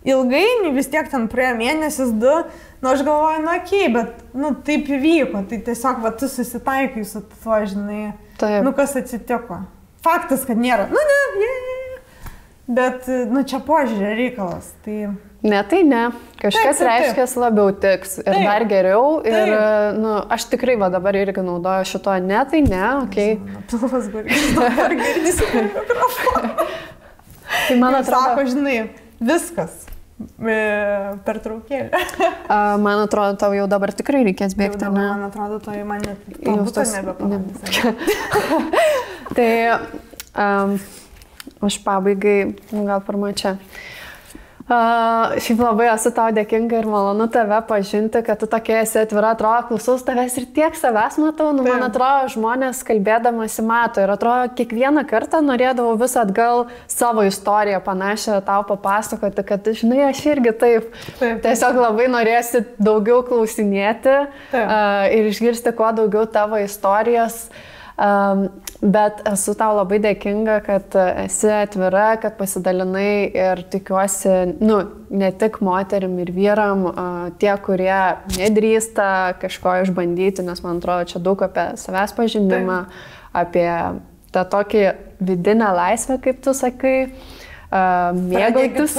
ilgainiui vis tiek ten praėjo mėnesis, 2, nu aš galvoju, nu okei, bet, nu taip įvyko, tai tiesiog, va, tu susitaikai su tuo, žinai, Taip. nu kas atsitiko. Faktas, kad nėra, nu ne, bet, nu čia požiūrė reikalas, tai... Ne, tai ne. Kažkas Taip. reiškia labiau tiks ir Taip. dar geriau. Ir, Taip. nu, aš tikrai va dabar irgi naudoju šito, ne, tai ne, okei. Pilvas gurgis, dabar girdisi per mikrofoną. Tai man atrodo, Sako, žinai, viskas. Pertraukėlė. Man atrodo, tau jau dabar tikrai reikės bėgti, ne? Man atrodo, to į mane Jau būtų tas- nebepamatys. Tai aš pabaigai, nu, gal pirmą čia. Šiaip labai esu tau dėkinga ir malonu tave pažinti, kad tu tokia esi atvira, atrodo, klausaus tavęs ir tiek savęs matau, nu, man atrodo, žmonės kalbėdamasi mato ir atrodo, kiekvieną kartą norėdavau vis atgal savo istoriją panašią tau papasakoti, kad, žinai, aš irgi taip. Tiesiog labai norėsi daugiau klausinėti ir išgirsti kuo daugiau tavo istorijos. Bet esu tau labai dėkinga, kad esi atvira, kad pasidalinai ir tikiuosi, nu, ne tik moterim ir vyram, tie, kurie nedrįsta kažko išbandyti, nes man atrodo, čia daug apie savęs pažinimą, apie tą tokį vidinę laisvę, kaip tu sakai, mėgautis.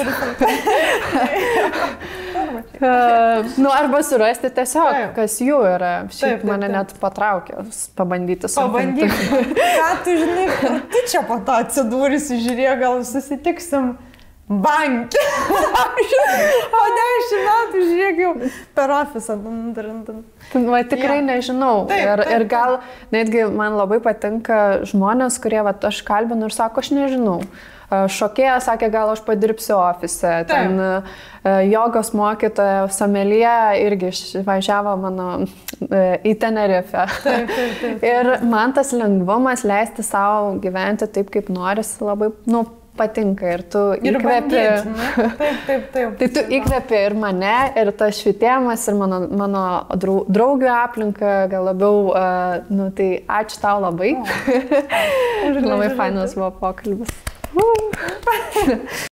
Nu, arba surasti tiesiog, kas jų yra. Šiaip mane net patraukė pabandyti surfinti. Pabandyk. Ką tu žinai, kur tu čia po to atsidūrisi, žiūrėk, gal susitiksim bankį. Po 10 metų, žiūrėk, jau per ofisą. Va, tikrai nežinau. Ir gal netgi man labai patinka žmonės, kurie, va, aš kalbinu ir sako, aš nežinau. Šokėja sakė, gal aš padirbsiu ofise. Ten jogos mokytoja Somelie irgi važiavo mano į Tenerifę. Ir man tas lengvumas leisti savo gyventi taip, kaip norisi, labai, nu, patinka. Ir tu įkvepi. Tai tu įkvepi ir mane, ir tas švietėjimas, ir mano draugių aplinka, gal labiau, nu, tai ačiū tau labai. Labai fainas buvo pokalbis.